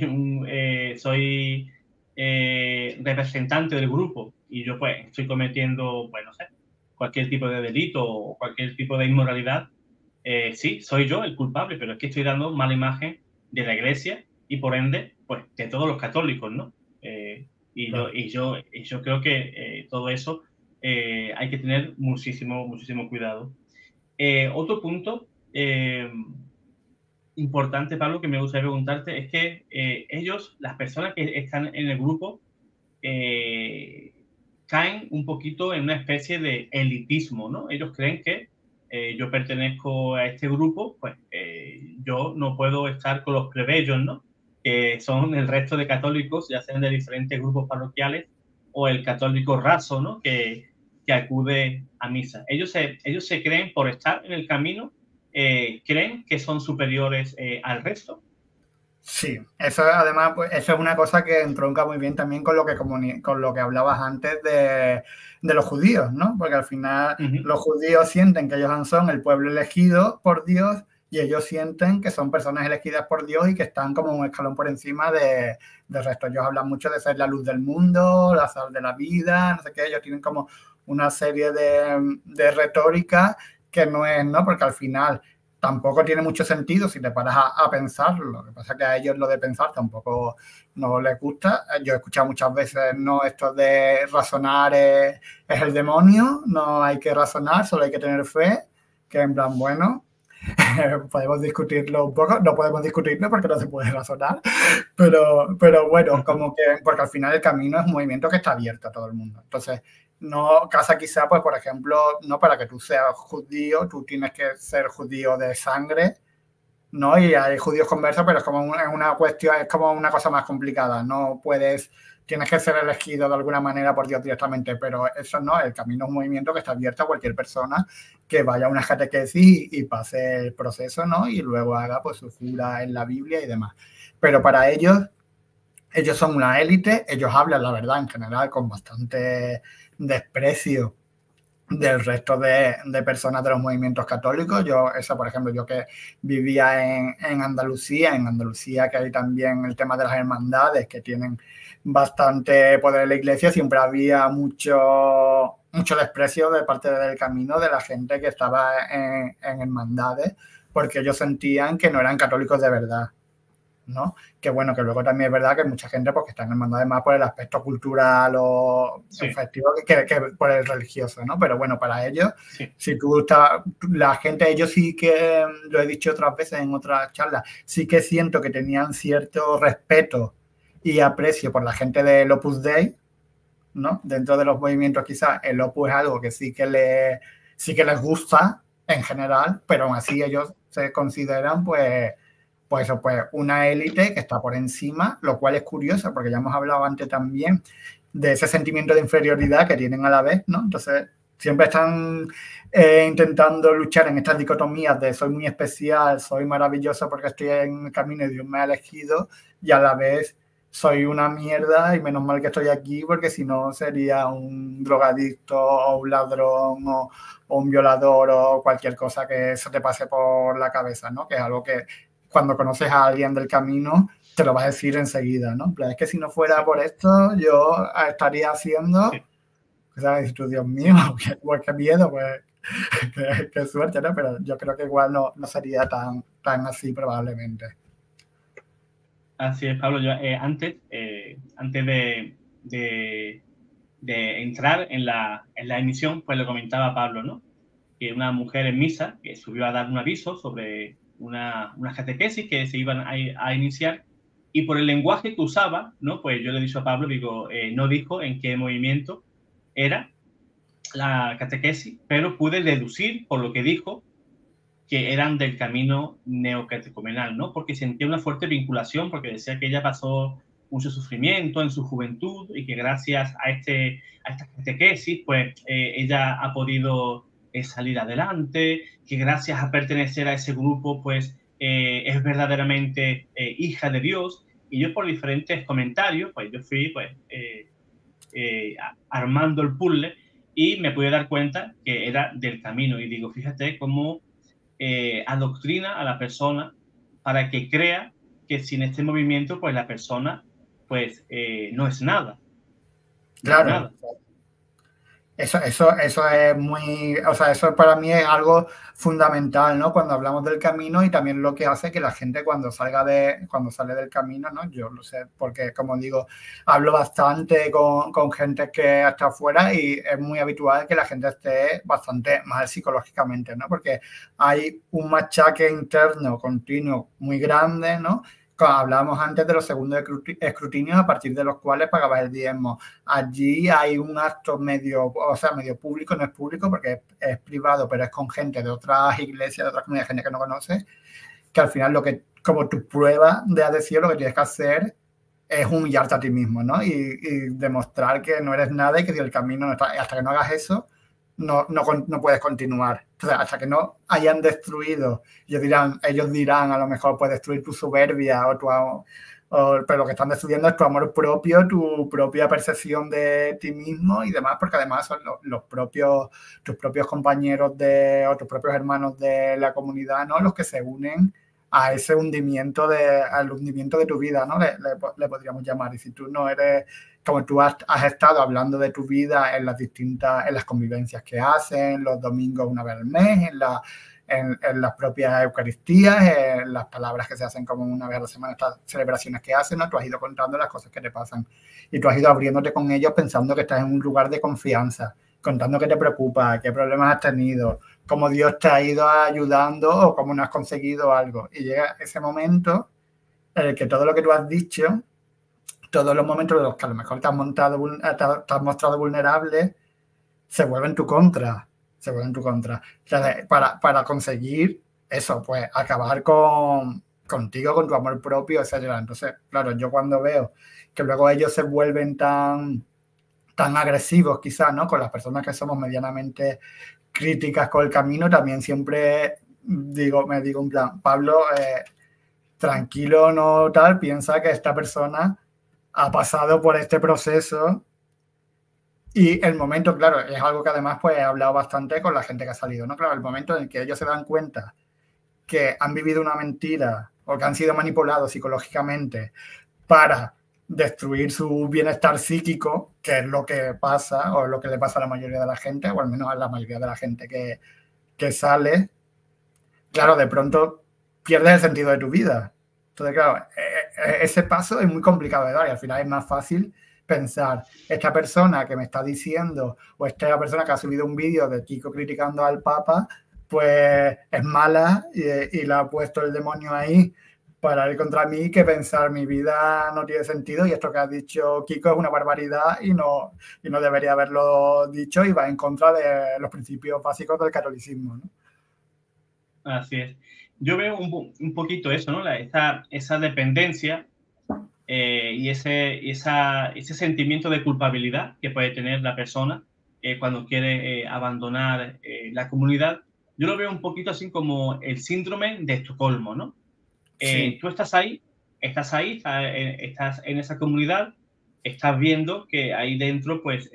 representante del grupo y yo pues estoy cometiendo, pues no sé, cualquier tipo de delito o cualquier tipo de inmoralidad, sí, soy yo el culpable, pero es que estoy dando mala imagen de la Iglesia y por ende, pues de todos los católicos, ¿no? Yo creo que todo eso hay que tener muchísimo cuidado. Otro punto importante, Pablo, que me gustaría preguntarte es que ellos, las personas que están en el grupo, caen un poquito en una especie de elitismo, ¿no? Ellos creen que yo pertenezco a este grupo, pues yo no puedo estar con los plebeyos, ¿no? Que son el resto de católicos, ya sean de diferentes grupos parroquiales, o el católico raso, ¿no? Que acude a misa. Ellos se creen, por estar en el camino, creen que son superiores al resto. Sí, eso además, pues, eso es una cosa que entronca muy bien también con lo que hablabas antes de los judíos, ¿no? Porque al final los judíos sienten que ellos son el pueblo elegido por Dios y ellos sienten que son personas elegidas por Dios y que están como un escalón por encima del resto. Ellos hablan mucho de ser la luz del mundo, la sal de la vida, no sé qué. Ellos tienen como una serie de retórica que no es, ¿no? Porque al final tampoco tiene mucho sentido si te paras a pensarlo. Lo que pasa es que a ellos lo de pensar tampoco no les gusta. Yo he escuchado muchas veces, no, esto de razonar es el demonio, no hay que razonar, solo hay que tener fe, que en plan, bueno, podemos discutirlo un poco, no podemos discutirlo porque no se puede razonar, pero bueno, como que, porque al final el camino es un movimiento que está abierto a todo el mundo. Entonces, no casa quizá, pues por ejemplo, no para que tú seas judío, tú tienes que ser judío de sangre, ¿no? Y hay judíos conversos, pero es como una cuestión, es como una cosa más complicada. No puedes, tienes que ser elegido de alguna manera por Dios directamente, pero eso no, el camino es un movimiento que está abierto a cualquier persona que vaya a una catequesis y pase el proceso, ¿no? Y luego haga pues su jura en la Biblia y demás. Pero para ellos son una élite, ellos hablan la verdad en general con bastante desprecio del resto de personas de los movimientos católicos. Por ejemplo, yo que vivía en Andalucía, que hay también el tema de las hermandades que tienen bastante poder en la Iglesia, siempre había mucho desprecio de parte del camino de la gente que estaba en hermandades, porque ellos sentían que no eran católicos de verdad, ¿no? Que bueno, que luego también es verdad que mucha gente porque está en hermandades más por el aspecto cultural o efectivo que por el religioso, ¿no? Pero bueno, para ellos, si tú estás, la gente, ellos sí que, lo he dicho otras veces en otras charlas, sí que siento que tenían cierto respeto y aprecio por la gente del Opus Dei, ¿no? Dentro de los movimientos quizás el Opus es algo que sí que les gusta en general, pero aún así ellos se consideran pues pues eso, pues una élite que está por encima, lo cual es curioso porque ya hemos hablado antes también de ese sentimiento de inferioridad que tienen a la vez, ¿no? Entonces, siempre están intentando luchar en estas dicotomías de soy muy especial, soy maravilloso porque estoy en el camino y Dios me ha elegido, y a la vez soy una mierda y menos mal que estoy aquí porque si no sería un drogadicto o un ladrón o un violador o cualquier cosa que se te pase por la cabeza, ¿no? Que es algo que cuando conoces a alguien del camino te lo vas a decir enseguida, ¿no? Es que si no fuera por esto, yo estaría haciendo, ¿sabes? Tú, Dios mío, pues qué miedo, pues qué suerte, ¿no? Pero yo creo que igual no sería tan así probablemente. Así es, Pablo. Yo antes de entrar en la emisión, pues le comentaba a Pablo, ¿no? Que una mujer en misa que subió a dar un aviso sobre una catequesis que se iban a iniciar, y por el lenguaje que usaba, ¿no? Pues yo le he dicho a Pablo, digo, no dijo en qué movimiento era la catequesis, pero pude deducir por lo que dijo que eran del camino neocatecumenal, ¿no? Porque sentía una fuerte vinculación, porque decía que ella pasó mucho sufrimiento en su juventud y que gracias a esta catequesis, pues ella ha podido salir adelante, que gracias a pertenecer a ese grupo, pues es verdaderamente hija de Dios. Y yo por diferentes comentarios, pues yo fui pues armando el puzzle y me pude dar cuenta que era del camino. Y digo, fíjate cómo adoctrina a la persona para que crea que sin este movimiento, pues la persona pues no es nada. No es Claro. nada. Eso es muy, o sea, eso para mí es algo fundamental, ¿no? Cuando hablamos del camino y también lo que hace que la gente cuando sale del camino, ¿no? Yo lo sé porque, como digo, hablo bastante con gente que está afuera y es muy habitual que la gente esté bastante mal psicológicamente, ¿no? Porque hay un machaque interno continuo muy grande, ¿no? Hablábamos antes de los segundos escrutinios a partir de los cuales pagabas el diezmo. Allí hay un acto medio público, no es público porque es privado, pero es con gente de otras iglesias, de otras comunidades, gente que no conoces, que al final como tu prueba de adhesión, lo que tienes que hacer es humillarte a ti mismo, ¿no? Y demostrar que no eres nada y que el camino no está. Hasta que no hagas eso, no puedes continuar. Entonces, hasta que no hayan destruido, ellos dirán, a lo mejor puedes destruir tu soberbia pero lo que están destruyendo es tu amor propio, tu propia percepción de ti mismo y demás, porque además son tus propios compañeros o tus propios hermanos de la comunidad, ¿no? Los que se unen a ese hundimiento al hundimiento de tu vida, ¿no? Le podríamos llamar. Y si tú no eres, como tú has estado hablando de tu vida en las convivencias que hacen, los domingos una vez al mes, en las propias Eucaristías, en las palabras que se hacen como una vez a la semana, estas celebraciones que hacen, ¿no? Tú has ido contando las cosas que te pasan y tú has ido abriéndote con ellos pensando que estás en un lugar de confianza, contando qué te preocupa, qué problemas has tenido, cómo Dios te ha ido ayudando o cómo no has conseguido algo. Y llega ese momento en el que todo lo que tú has dicho, todos los momentos en los que a lo mejor te has mostrado vulnerable, se vuelven tu contra. Entonces, para conseguir eso, pues acabar contigo, con tu amor propio, etcétera. Entonces, claro, yo cuando veo que luego ellos se vuelven tan agresivos quizás, ¿no? Con las personas que somos medianamente críticas con el camino, también siempre me digo en plan, Pablo, tranquilo, no tal, piensa que esta persona ha pasado por este proceso y el momento, claro, es algo que además pues he hablado bastante con la gente que ha salido, ¿no? Claro, el momento en el que ellos se dan cuenta que han vivido una mentira o que han sido manipulados psicológicamente para destruir su bienestar psíquico, que es lo que pasa o lo que le pasa a la mayoría de la gente, o al menos a la mayoría de la gente que sale, claro, de pronto pierdes el sentido de tu vida. Entonces, claro, ese paso es muy complicado de dar y al final es más fácil pensar, esta persona que me está diciendo o esta persona que ha subido un vídeo de Kiko criticando al Papa, pues es mala y la ha puesto el demonio ahí para ir contra mí, que pensar mi vida no tiene sentido y esto que ha dicho Kiko es una barbaridad y no debería haberlo dicho y va en contra de los principios básicos del catolicismo, ¿no? Así es. yo veo un poquito eso, ¿no? Esa dependencia y ese sentimiento de culpabilidad que puede tener la persona cuando quiere abandonar la comunidad. Yo lo veo un poquito así como el síndrome de Estocolmo, ¿no? Sí, Tú estás ahí, estás en esa comunidad, estás viendo que ahí dentro pues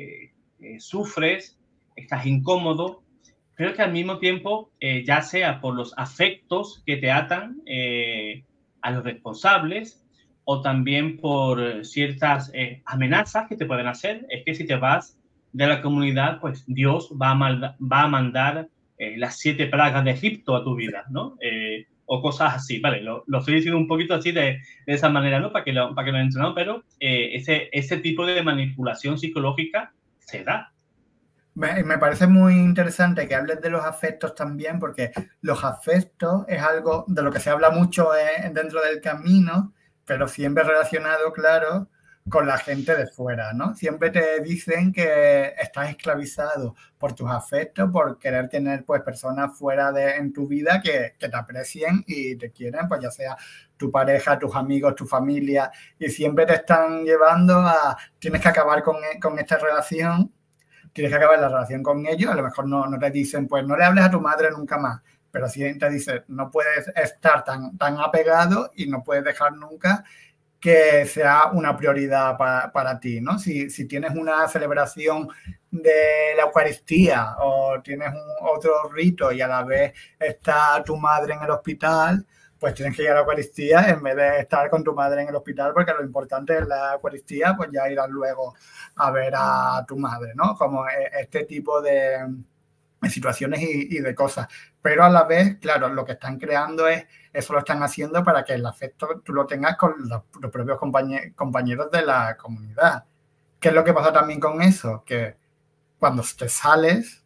sufres, estás incómodo, pero que al mismo tiempo, ya sea por los afectos que te atan a los responsables o también por ciertas amenazas que te pueden hacer, es que si te vas de la comunidad, pues Dios va a mandar las 7 plagas de Egipto a tu vida, ¿no? O cosas así, ¿vale? Lo estoy diciendo un poquito así de esa manera, ¿no? Para que lo entrenado, pero ese tipo de manipulación psicológica se da. me parece muy interesante que hables de los afectos también, porque los afectos es algo de lo que se habla mucho dentro del camino, pero siempre relacionado, claro, con la gente de fuera, ¿no? Siempre te dicen que estás esclavizado por tus afectos, por querer tener pues personas fuera en tu vida que te aprecien y te quieren, pues ya sea tu pareja, tus amigos, tu familia, y siempre te están llevando a, tienes que acabar con esta relación, tienes que acabar la relación con ellos. A lo mejor no te dicen, pues no le hables a tu madre nunca más, pero sí te dicen, no puedes estar tan apegado y no puedes dejar nunca que sea una prioridad para ti, ¿no? Si tienes una celebración de la Eucaristía o tienes otro rito y a la vez está tu madre en el hospital, pues tienes que ir a la Eucaristía en vez de estar con tu madre en el hospital, porque lo importante es la Eucaristía, pues ya irás luego a ver a tu madre, ¿no? Como este tipo de situaciones y de cosas. Pero a la vez, claro, lo que están creando es, eso lo están haciendo para que el afecto tú lo tengas con los propios compañeros de la comunidad. ¿Qué es lo que pasa también con eso? Que cuando te sales,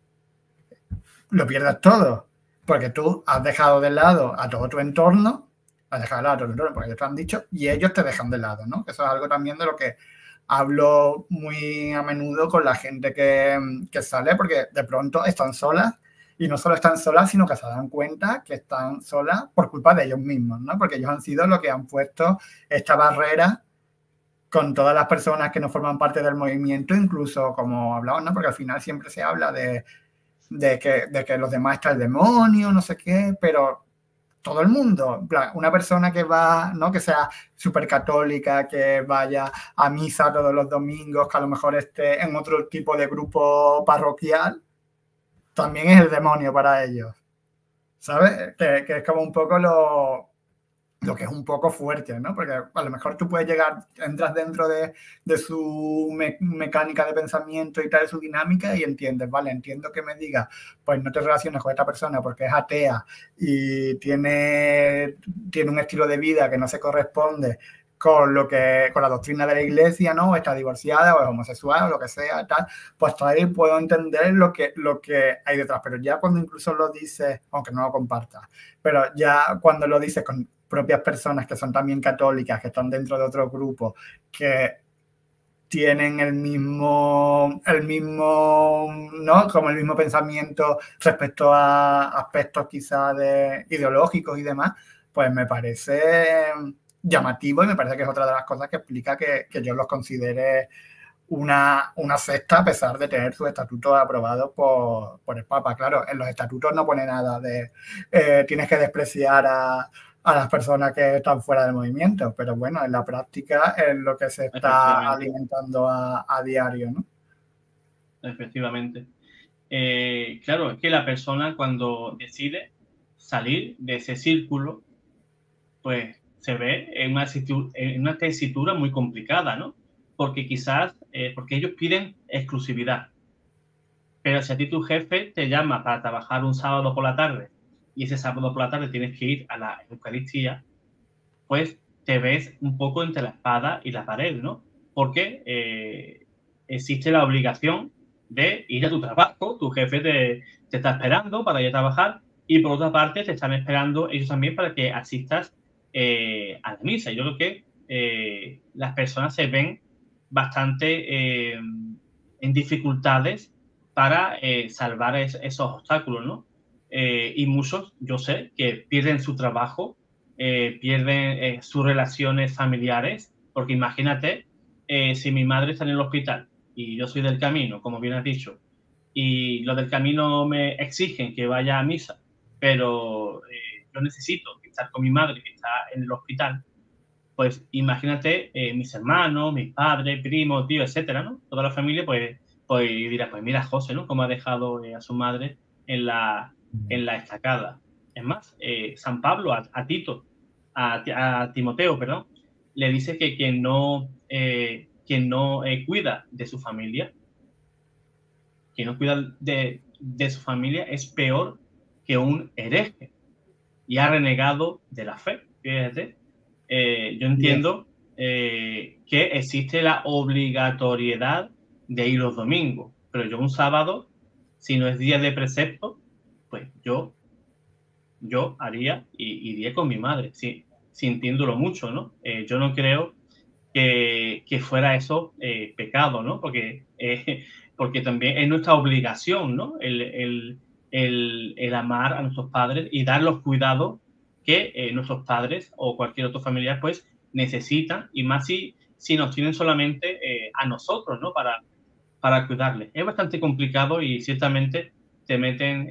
lo pierdes todo, porque tú has dejado de lado a todo tu entorno, has dejado de lado a todo tu entorno, porque ellos te han dicho, y ellos te dejan de lado, ¿no? Eso es algo también de lo que hablo muy a menudo con la gente que sale, porque de pronto están solas, y no solo están solas, sino que se dan cuenta que están solas por culpa de ellos mismos, ¿no? Porque ellos han sido los que han puesto esta barrera con todas las personas que no forman parte del movimiento, incluso como hablamos, ¿no? Porque al final siempre se habla de que los demás está el demonio, no sé qué, pero todo el mundo, en plan, una persona que va, ¿no? Que sea súper católica, que vaya a misa todos los domingos, que a lo mejor esté en otro tipo de grupo parroquial, también es el demonio para ellos, ¿sabes? Que es como un poco lo que es un poco fuerte, ¿no? Porque a lo mejor tú puedes llegar, entras dentro de su mecánica de pensamiento y tal, de su dinámica, y entiendes, vale, entiendo que me diga, pues no te relaciones con esta persona porque es atea y tiene un estilo de vida que no se corresponde con la doctrina de la iglesia, ¿no? O está divorciada o es homosexual o lo que sea, tal, pues ahí puedo entender lo que hay detrás. Pero ya cuando incluso lo dices, aunque no lo compartas, pero ya cuando lo dices con propias personas que son también católicas, que están dentro de otro grupo, que tienen el mismo, ¿no? Como el mismo pensamiento respecto a aspectos quizás ideológicos y demás, pues me parece llamativo y me parece que es otra de las cosas que explica que yo los considere una secta a pesar de tener sus estatutos aprobados por el Papa. Claro, en los estatutos no pone nada de tienes que despreciar a las personas que están fuera del movimiento, pero bueno, en la práctica es lo que se está alimentando a diario, ¿no? Efectivamente. Claro, es que la persona cuando decide salir de ese círculo, pues se ve en una tesitura muy complicada, ¿no? Porque quizás, porque ellos piden exclusividad. Pero si a ti tu jefe te llama para trabajar un sábado por la tarde y ese sábado por la tarde tienes que ir a la Eucaristía, pues te ves un poco entre la espada y la pared, ¿no? Porque existe la obligación de ir a tu trabajo, tu jefe te está esperando para ir a trabajar y por otra parte te están esperando ellos también para que asistas a la misa. Yo creo que las personas se ven bastante en dificultades para salvar esos obstáculos, ¿no? y muchos, yo sé, que pierden su trabajo, pierden sus relaciones familiares, porque imagínate, si mi madre está en el hospital y yo soy del camino, como bien has dicho, y los del camino me exigen que vaya a misa, pero yo necesito estar con mi madre que está en el hospital, pues imagínate mis hermanos, mis padres, primos, tíos, etcétera, ¿no? Toda la familia, pues dirá, pues mira, José, ¿no? Cómo ha dejado a su madre en la estacada. Es más, San Pablo a Tito, a Timoteo, perdón, le dice que quien no cuida de su familia, quien no cuida de su familia es peor que un hereje y ha renegado de la fe. Fíjate, yo entiendo que existe la obligatoriedad de ir los domingos, pero yo un sábado, si no es día de precepto, pues yo haría y iría con mi madre, sí, sintiéndolo mucho, ¿no? Yo no creo que fuera eso pecado, ¿no? Porque también es nuestra obligación, ¿no? El amar a nuestros padres y dar los cuidados que nuestros padres o cualquier otro familiar pues necesitan, y más si nos tienen solamente a nosotros, ¿no? Para cuidarles. Es bastante complicado y ciertamente te meten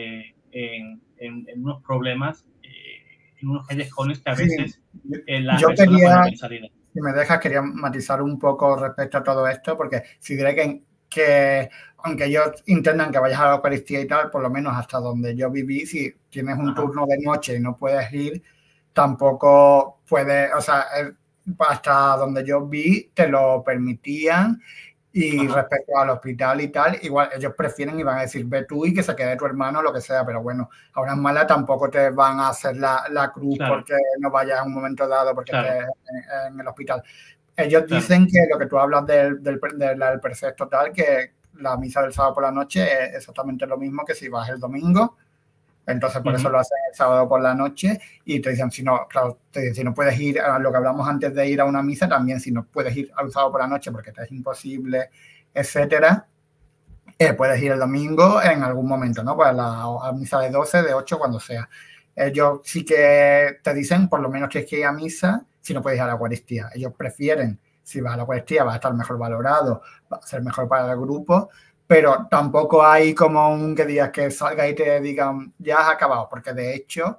en unos problemas, en unos callejones que a veces las yo personas pues no quería, ven salida. si me dejas, quería matizar un poco respecto a todo esto, porque si diré que aunque ellos intentan que vayas a la Eucaristía y tal, por lo menos hasta donde yo viví, si tienes un turno de noche y no puedes ir, tampoco puedes, o sea, hasta donde yo vi te lo permitían. Y respecto al hospital y tal, igual ellos prefieren y van a decir, ve tú y que se quede tu hermano, lo que sea, pero bueno, a unas malas tampoco te van a hacer la cruz porque no vayas en un momento dado porque estés en el hospital. Ellos dicen que lo que tú hablas del precepto tal, que la misa del sábado por la noche es exactamente lo mismo que si vas el domingo. Entonces, por eso lo hacen el sábado por la noche y te dicen, si no, claro, te dicen, si no puedes ir a lo que hablamos antes de ir a una misa, también si no puedes ir al sábado por la noche porque te es imposible, etcétera, puedes ir el domingo en algún momento, ¿no? Pues a la misa de 12, de 8, cuando sea. Ellos sí que te dicen, por lo menos tienes que ir a misa si no puedes ir a la Eucaristía. Ellos prefieren, si vas a la Eucaristía, vas a estar mejor valorado, va a ser mejor para el grupo, pero tampoco hay como un que digas que salga y te digan, ya has acabado, porque de hecho,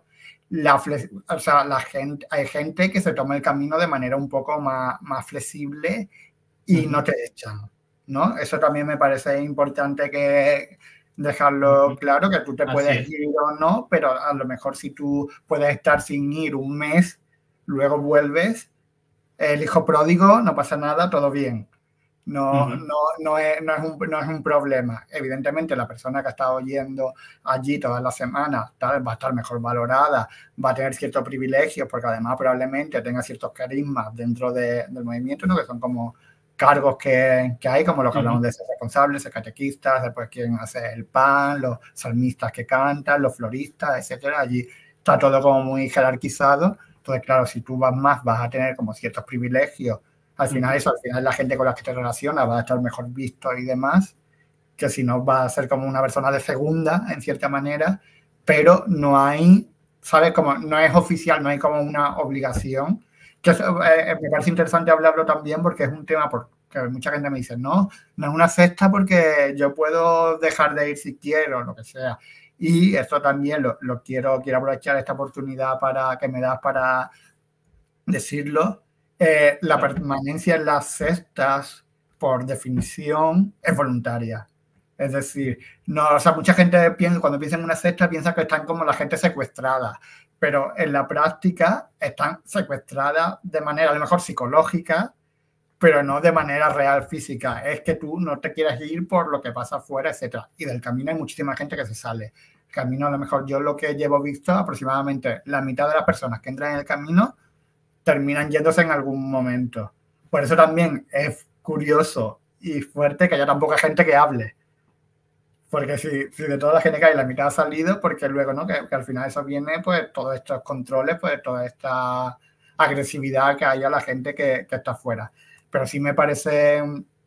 o sea, hay gente que se toma el camino de manera un poco más flexible y no te echan, ¿no? Eso también me parece importante que dejarlo claro, que tú te puedes ir o no, pero a lo mejor si tú puedes estar sin ir un mes, luego vuelves, el hijo pródigo, no pasa nada, todo bien. No es un problema. Evidentemente, la persona que ha estado yendo allí todas las semanas va a estar mejor valorada, va a tener ciertos privilegios, porque además probablemente tenga ciertos carismas dentro del movimiento, ¿no? Que son como cargos que hay, como lo que hablamos de ser responsables, ser catequistas, después quien hace el pan, los salmistas que cantan, los floristas, etcétera. Allí está todo como muy jerarquizado. Entonces, claro, si tú vas más, vas a tener como ciertos privilegios. Al final la gente con la que te relacionas va a estar mejor visto y demás, que si no va a ser como una persona de segunda, en cierta manera, pero no hay, ¿sabes? Como no es oficial, no hay como una obligación. Que me parece interesante hablarlo también porque es un tema que mucha gente me dice, no es una secta porque yo puedo dejar de ir si quiero, lo que sea. Y esto también lo quiero aprovechar esta oportunidad que me das para decirlo. La permanencia en las sectas, por definición, es voluntaria. Es decir, no, o sea, mucha gente cuando piensa en una secta piensa que están como la gente secuestrada, pero en la práctica están secuestradas de manera a lo mejor psicológica, pero no de manera real física. Es que tú no te quieres ir por lo que pasa afuera, etcétera. Y del camino hay muchísima gente que se sale. El camino, a lo mejor yo lo que llevo visto, aproximadamente la mitad de las personas que entran en el camino terminan yéndose en algún momento. Por eso también es curioso y fuerte que haya tan poca gente que hable. Porque si de toda la gente que hay, la mitad ha salido, porque luego, ¿no? Que al final eso viene, pues, todos estos controles, pues, toda esta agresividad que hay a la gente que está fuera. Pero sí me parece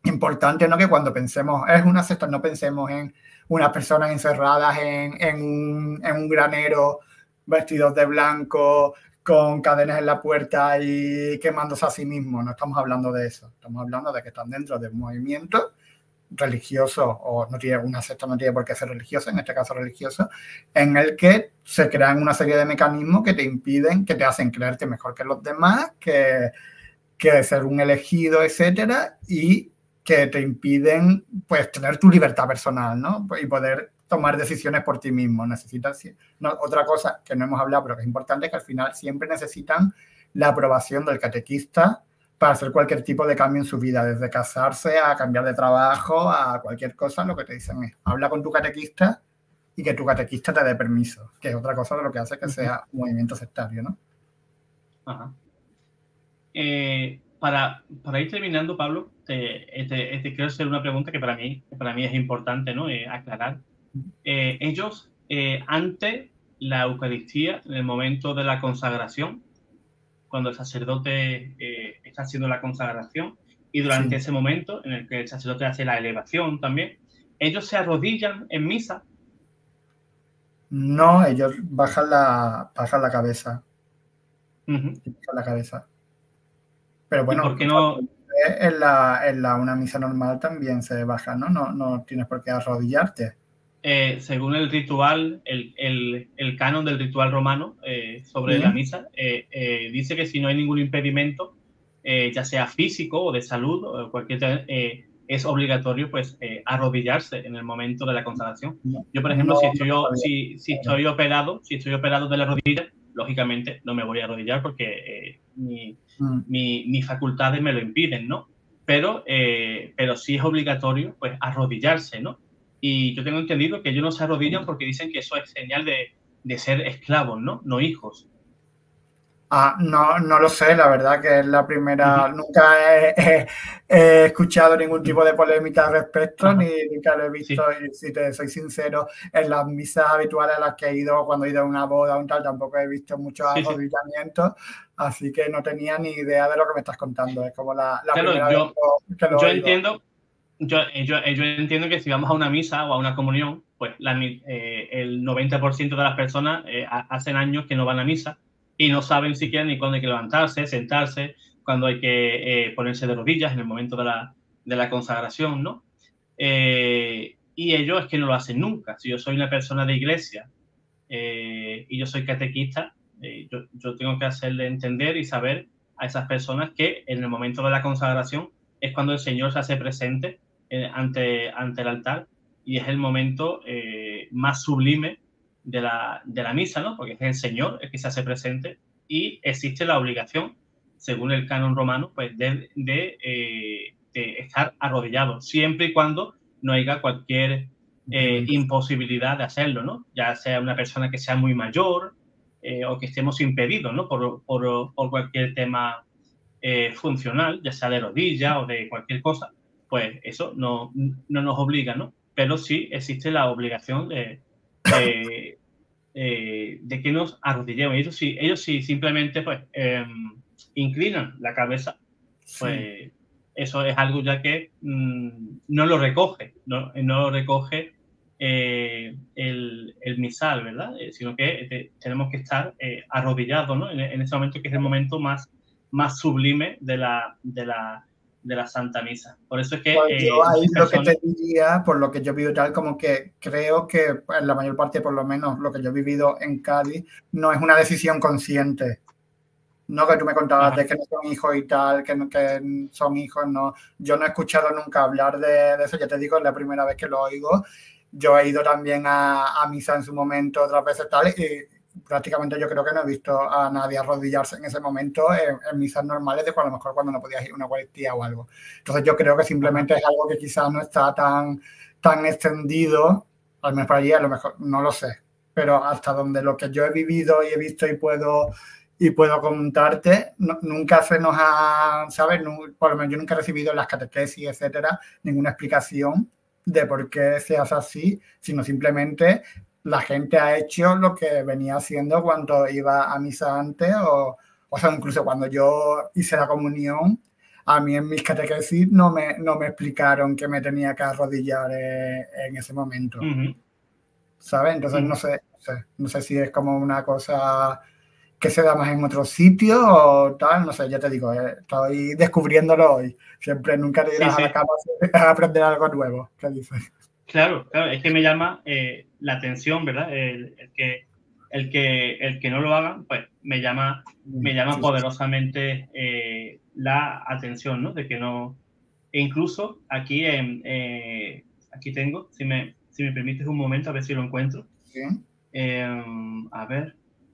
importante, ¿no? Que cuando pensemos, es una secta, no pensemos en unas personas encerradas en un granero, vestidos de blanco, con cadenas en la puerta y quemándose a sí mismos. No estamos hablando de eso. Estamos hablando de que están dentro de un movimiento religioso, o no tiene una secta, no tiene por qué ser religioso, en este caso religioso, en el que se crean una serie de mecanismos que te impiden, que te hacen creerte mejor que los demás, que ser un elegido, etcétera, y que te impiden, pues, tener tu libertad personal, ¿no? Y poder tomar decisiones por ti mismo. Necesitas, no, otra cosa que no hemos hablado, pero que es importante, es que al final siempre necesitan la aprobación del catequista para hacer cualquier tipo de cambio en su vida, desde casarse a cambiar de trabajo, a cualquier cosa. Lo que te dicen es, habla con tu catequista y que tu catequista te dé permiso, que es otra cosa de lo que hace que sea un movimiento sectario, ¿no? Ajá. Para ir terminando, Pablo, quiero hacer una pregunta que para mí es importante, ¿no? Aclarar. Ellos, ante la Eucaristía, en el momento de la consagración, cuando el sacerdote está haciendo la consagración, y durante ese momento en el que el sacerdote hace la elevación también, ¿ellos se arrodillan en misa? No, ellos bajan la cabeza. Bajan la cabeza. Pero bueno, ¿por qué no? En una misa normal también se baja, ¿no? No tienes por qué arrodillarte. Según el ritual, el canon del ritual romano sobre la misa, dice que si no hay ningún impedimento, ya sea físico o de salud, o cualquier, es obligatorio, pues, arrodillarse en el momento de la consagración. Yo, por ejemplo, si estoy operado de la rodilla, lógicamente no me voy a arrodillar porque mis facultades me lo impiden, ¿no? Pero sí es obligatorio, pues, arrodillarse, ¿no? Y yo tengo entendido que ellos no se arrodillan porque dicen que eso es señal de ser esclavos, ¿no? No hijos. No lo sé, la verdad que es la primera, nunca he escuchado ningún tipo de polémica al respecto, ni nunca lo he visto, y si te soy sincero, en las misas habituales a las que he ido, cuando he ido a una boda o un tal, tampoco he visto muchos arrodillamientos, así que no tenía ni idea de lo que me estás contando, es como la primera vez que lo oigo. Yo entiendo que si vamos a una misa o a una comunión, pues el 90% de las personas hacen años que no van a misa y no saben siquiera ni cuándo hay que levantarse, sentarse, cuándo hay que ponerse de rodillas en el momento de la consagración, ¿no? Y ellos es que no lo hacen nunca. Si yo soy una persona de iglesia y yo soy catequista, yo tengo que hacerle entender y saber a esas personas que en el momento de la consagración es cuando el Señor se hace presente ante el altar, y es el momento más sublime de la misa, ¿no? Porque es el Señor el que se hace presente y existe la obligación, según el canon romano, pues de estar arrodillado, siempre y cuando no haya cualquier imposibilidad de hacerlo, ¿no? Ya sea una persona que sea muy mayor o que estemos impedidos, ¿no? Por cualquier tema funcional, ya sea de rodilla o de cualquier cosa, pues eso no nos obliga, ¿no? Pero sí existe la obligación de que nos arrodillemos. Ellos sí simplemente pues inclinan la cabeza, pues eso es algo ya que no lo recoge, no lo recoge el misal, ¿verdad? Sino que tenemos que estar arrodillados, ¿no? En ese momento, que es el momento más sublime de la Santa Misa. Por eso es que yo ahí lo que te diría, por lo que yo he vivido tal, como que creo que en la mayor parte, por lo menos lo que yo he vivido en Cádiz, no es una decisión consciente. No, que tú me contabas de que no son hijos y tal, que son hijos, no. Yo no he escuchado nunca hablar de eso, ya te digo, es la primera vez que lo oigo. Yo he ido también a misa en su momento, otras veces tal, y prácticamente yo creo que no he visto a nadie arrodillarse en ese momento en misas normales, de cuando a lo mejor cuando no podías ir a una Eucaristía o algo. Entonces yo creo que simplemente es algo que quizás no está tan extendido, al menos para allí, a lo mejor, no lo sé, pero hasta donde lo que yo he vivido y he visto y puedo contarte, nunca se nos ha, ¿sabes? Por lo menos yo nunca he recibido en las catequesis, etcétera, ninguna explicación de por qué se hace así, sino simplemente la gente ha hecho lo que venía haciendo cuando iba a misa antes, o sea, incluso cuando yo hice la comunión, a mí en mis catequesis no me explicaron que me tenía que arrodillar en ese momento. ¿Sabes? Entonces no sé si es como una cosa que se da más en otros sitios o tal, no sé, ya te digo, estoy descubriéndolo hoy. Siempre nunca te irás a la cama a aprender algo nuevo. ¿Qué dices? Claro, es que me llama la atención, ¿verdad? El que no lo hagan, pues me llama poderosamente la atención, ¿no? De que no. E incluso aquí, aquí tengo, si me permites un momento, a ver si lo encuentro. Sí. A ver.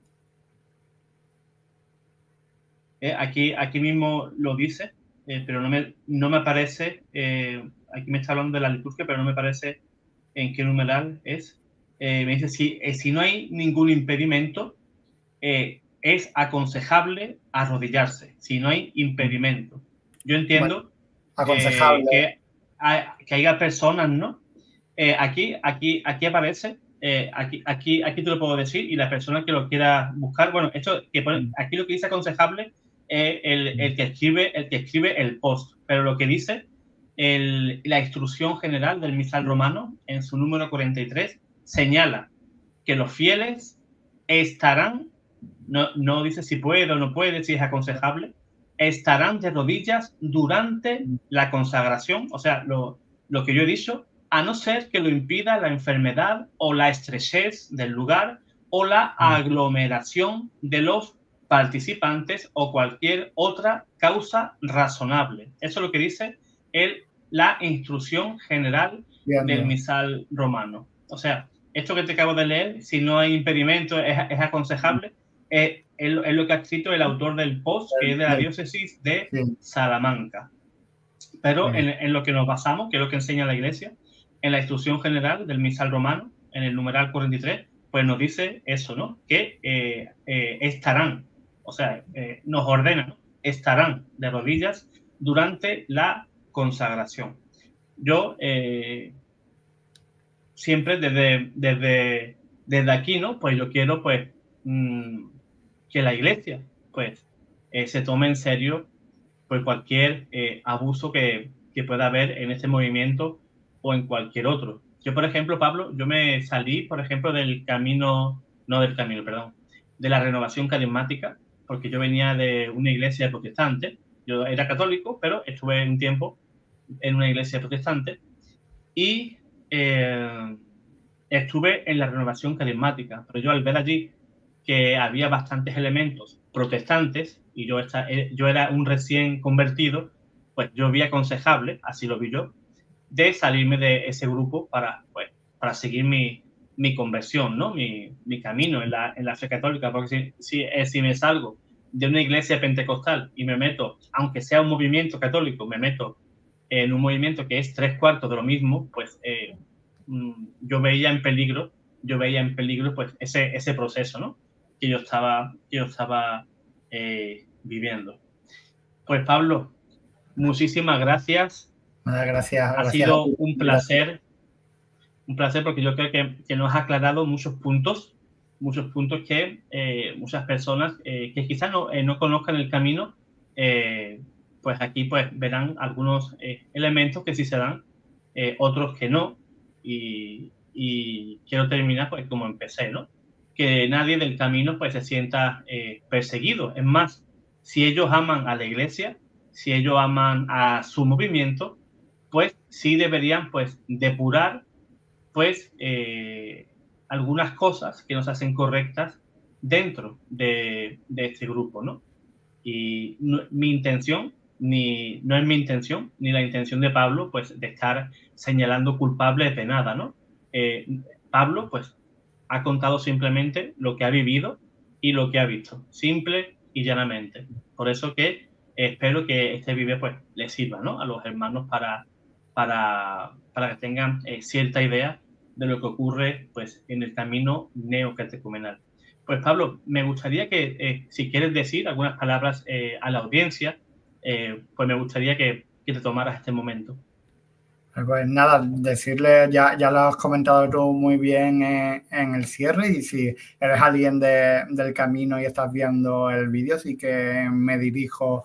Aquí mismo lo dice, pero no me aparece. Aquí me está hablando de la liturgia, pero no me aparece en qué numeral es. Me dice, si no hay ningún impedimento, es aconsejable arrodillarse, si no hay impedimento. Yo entiendo aconsejable. que haya personas, ¿no? Aquí aparece, aquí te lo puedo decir, y la persona que lo quiera buscar, bueno, aquí lo que dice aconsejable es el que escribe el post, pero lo que dice la instrucción general del misal romano en su número 43 señala que los fieles estarán, no dice si puede o no puede, si es aconsejable, estarán de rodillas durante la consagración, o sea, lo que yo he dicho, a no ser que lo impida la enfermedad o la estrechez del lugar o la aglomeración de los participantes o cualquier otra causa razonable. Eso es lo que dice la instrucción general del misal romano. O sea, esto que te acabo de leer, si no hay impedimento, es aconsejable, es lo que ha escrito el autor del post, que es de la diócesis de Salamanca. Pero en lo que nos basamos, que es lo que enseña la Iglesia, en la instrucción general del misal romano, en el numeral 43, pues nos dice eso, ¿no? Que estarán, o sea, nos ordena, ¿no? Estarán de rodillas durante la consagración. Yo siempre desde aquí, ¿no? Pues yo quiero, pues, que la Iglesia, pues, se tome en serio, pues, cualquier abuso que pueda haber en este movimiento o en cualquier otro. Yo, por ejemplo, Pablo, yo me salí, por ejemplo, de la renovación carismática, porque yo venía de una iglesia protestante. Yo era católico, pero estuve un tiempo en una iglesia protestante y estuve en la renovación carismática, pero yo al ver allí que había bastantes elementos protestantes y yo era un recién convertido, pues yo vi aconsejable, así lo vi yo, de salirme de ese grupo para seguir mi conversión, ¿no? Mi camino en la fe católica, porque si me salgo de una iglesia pentecostal y me meto, aunque sea un movimiento católico, me meto en un movimiento que es 3/4 de lo mismo, pues yo veía en peligro pues ese proceso, ¿no? Que yo estaba viviendo. Pues Pablo, muchísimas gracias. Gracias. Ha sido un placer porque yo creo que nos ha aclarado muchos puntos que muchas personas que quizás no conozcan el camino, pues aquí pues verán algunos elementos que sí se dan, otros que no, y quiero terminar pues como empecé, ¿no? Que nadie del camino pues se sienta perseguido. Es más, si ellos aman a la iglesia, si ellos aman a su movimiento, pues sí deberían pues depurar pues algunas cosas que nos hacen correctas dentro de este grupo, ¿no? Y mi intención, no es mi intención, ni la intención de Pablo, pues de estar señalando culpables de nada, ¿no? Pablo, pues, ha contado simplemente lo que ha vivido y lo que ha visto, simple y llanamente. Por eso que espero que este vídeo, pues, les sirva, ¿no? A los hermanos para que tengan cierta idea de lo que ocurre, pues, en el camino neocatecumenal. Pues Pablo, me gustaría que si quieres decir algunas palabras a la audiencia, pues me gustaría que te tomaras este momento. Pues nada, decirle, ya lo has comentado tú muy bien en el cierre, y si eres alguien del camino y estás viendo el vídeo, sí que me dirijo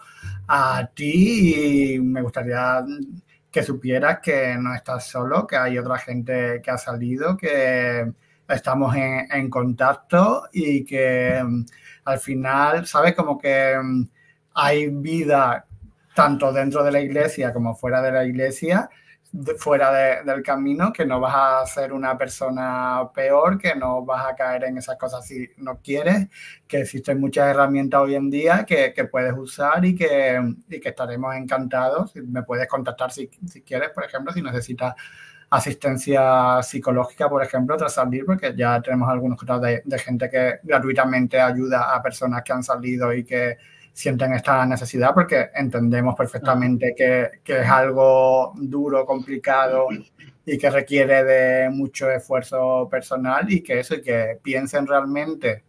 a ti y me gustaría que supieras que no estás solo, que hay otra gente que ha salido, que estamos en contacto y que al final, ¿sabes? Como que hay vida tanto dentro de la iglesia como fuera de la iglesia, fuera del camino, que no vas a ser una persona peor, que no vas a caer en esas cosas si no quieres, que existen muchas herramientas hoy en día que puedes usar y que estaremos encantados. Me puedes contactar si quieres, por ejemplo, si necesitas asistencia psicológica, por ejemplo, tras salir, porque ya tenemos algunos casos de gente que gratuitamente ayuda a personas que han salido y que sienten esta necesidad, porque entendemos perfectamente que es algo duro, complicado y que requiere de mucho esfuerzo personal y que piensen realmente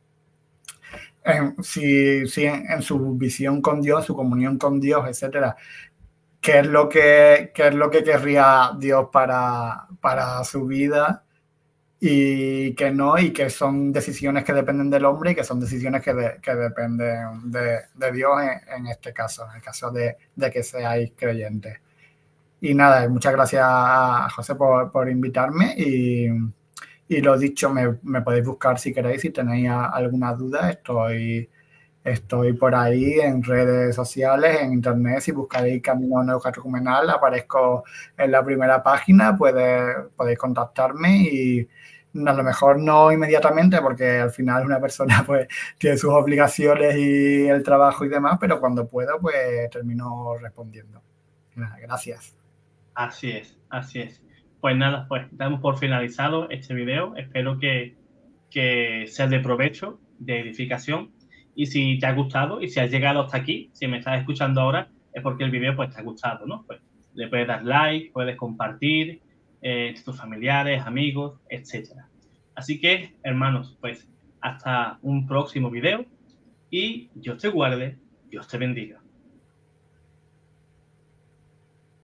en su visión con Dios, su comunión con Dios, etcétera. ¿Qué es lo que querría Dios para su vida? Y que no, y que son decisiones que dependen del hombre y que son decisiones que dependen de Dios en este caso, en el caso de que seáis creyentes. Y nada, muchas gracias a José por invitarme y lo dicho, me podéis buscar si queréis, si tenéis alguna duda, estoy por ahí en redes sociales, en internet, si buscaréis Camino Neocatecumenal, aparezco en la primera página, podéis contactarme y a lo mejor no inmediatamente porque al final una persona pues tiene sus obligaciones y el trabajo y demás, pero cuando puedo pues termino respondiendo. Nada, gracias. Así es, así es. Pues nada, pues damos por finalizado este video. Espero que sea de provecho, de edificación. Y si te ha gustado y si has llegado hasta aquí, si me estás escuchando ahora, es porque el video pues te ha gustado, ¿no? Pues le puedes dar like, puedes compartir tus familiares, amigos, etcétera. Así que, hermanos, pues hasta un próximo video y Dios te guarde, Dios te bendiga.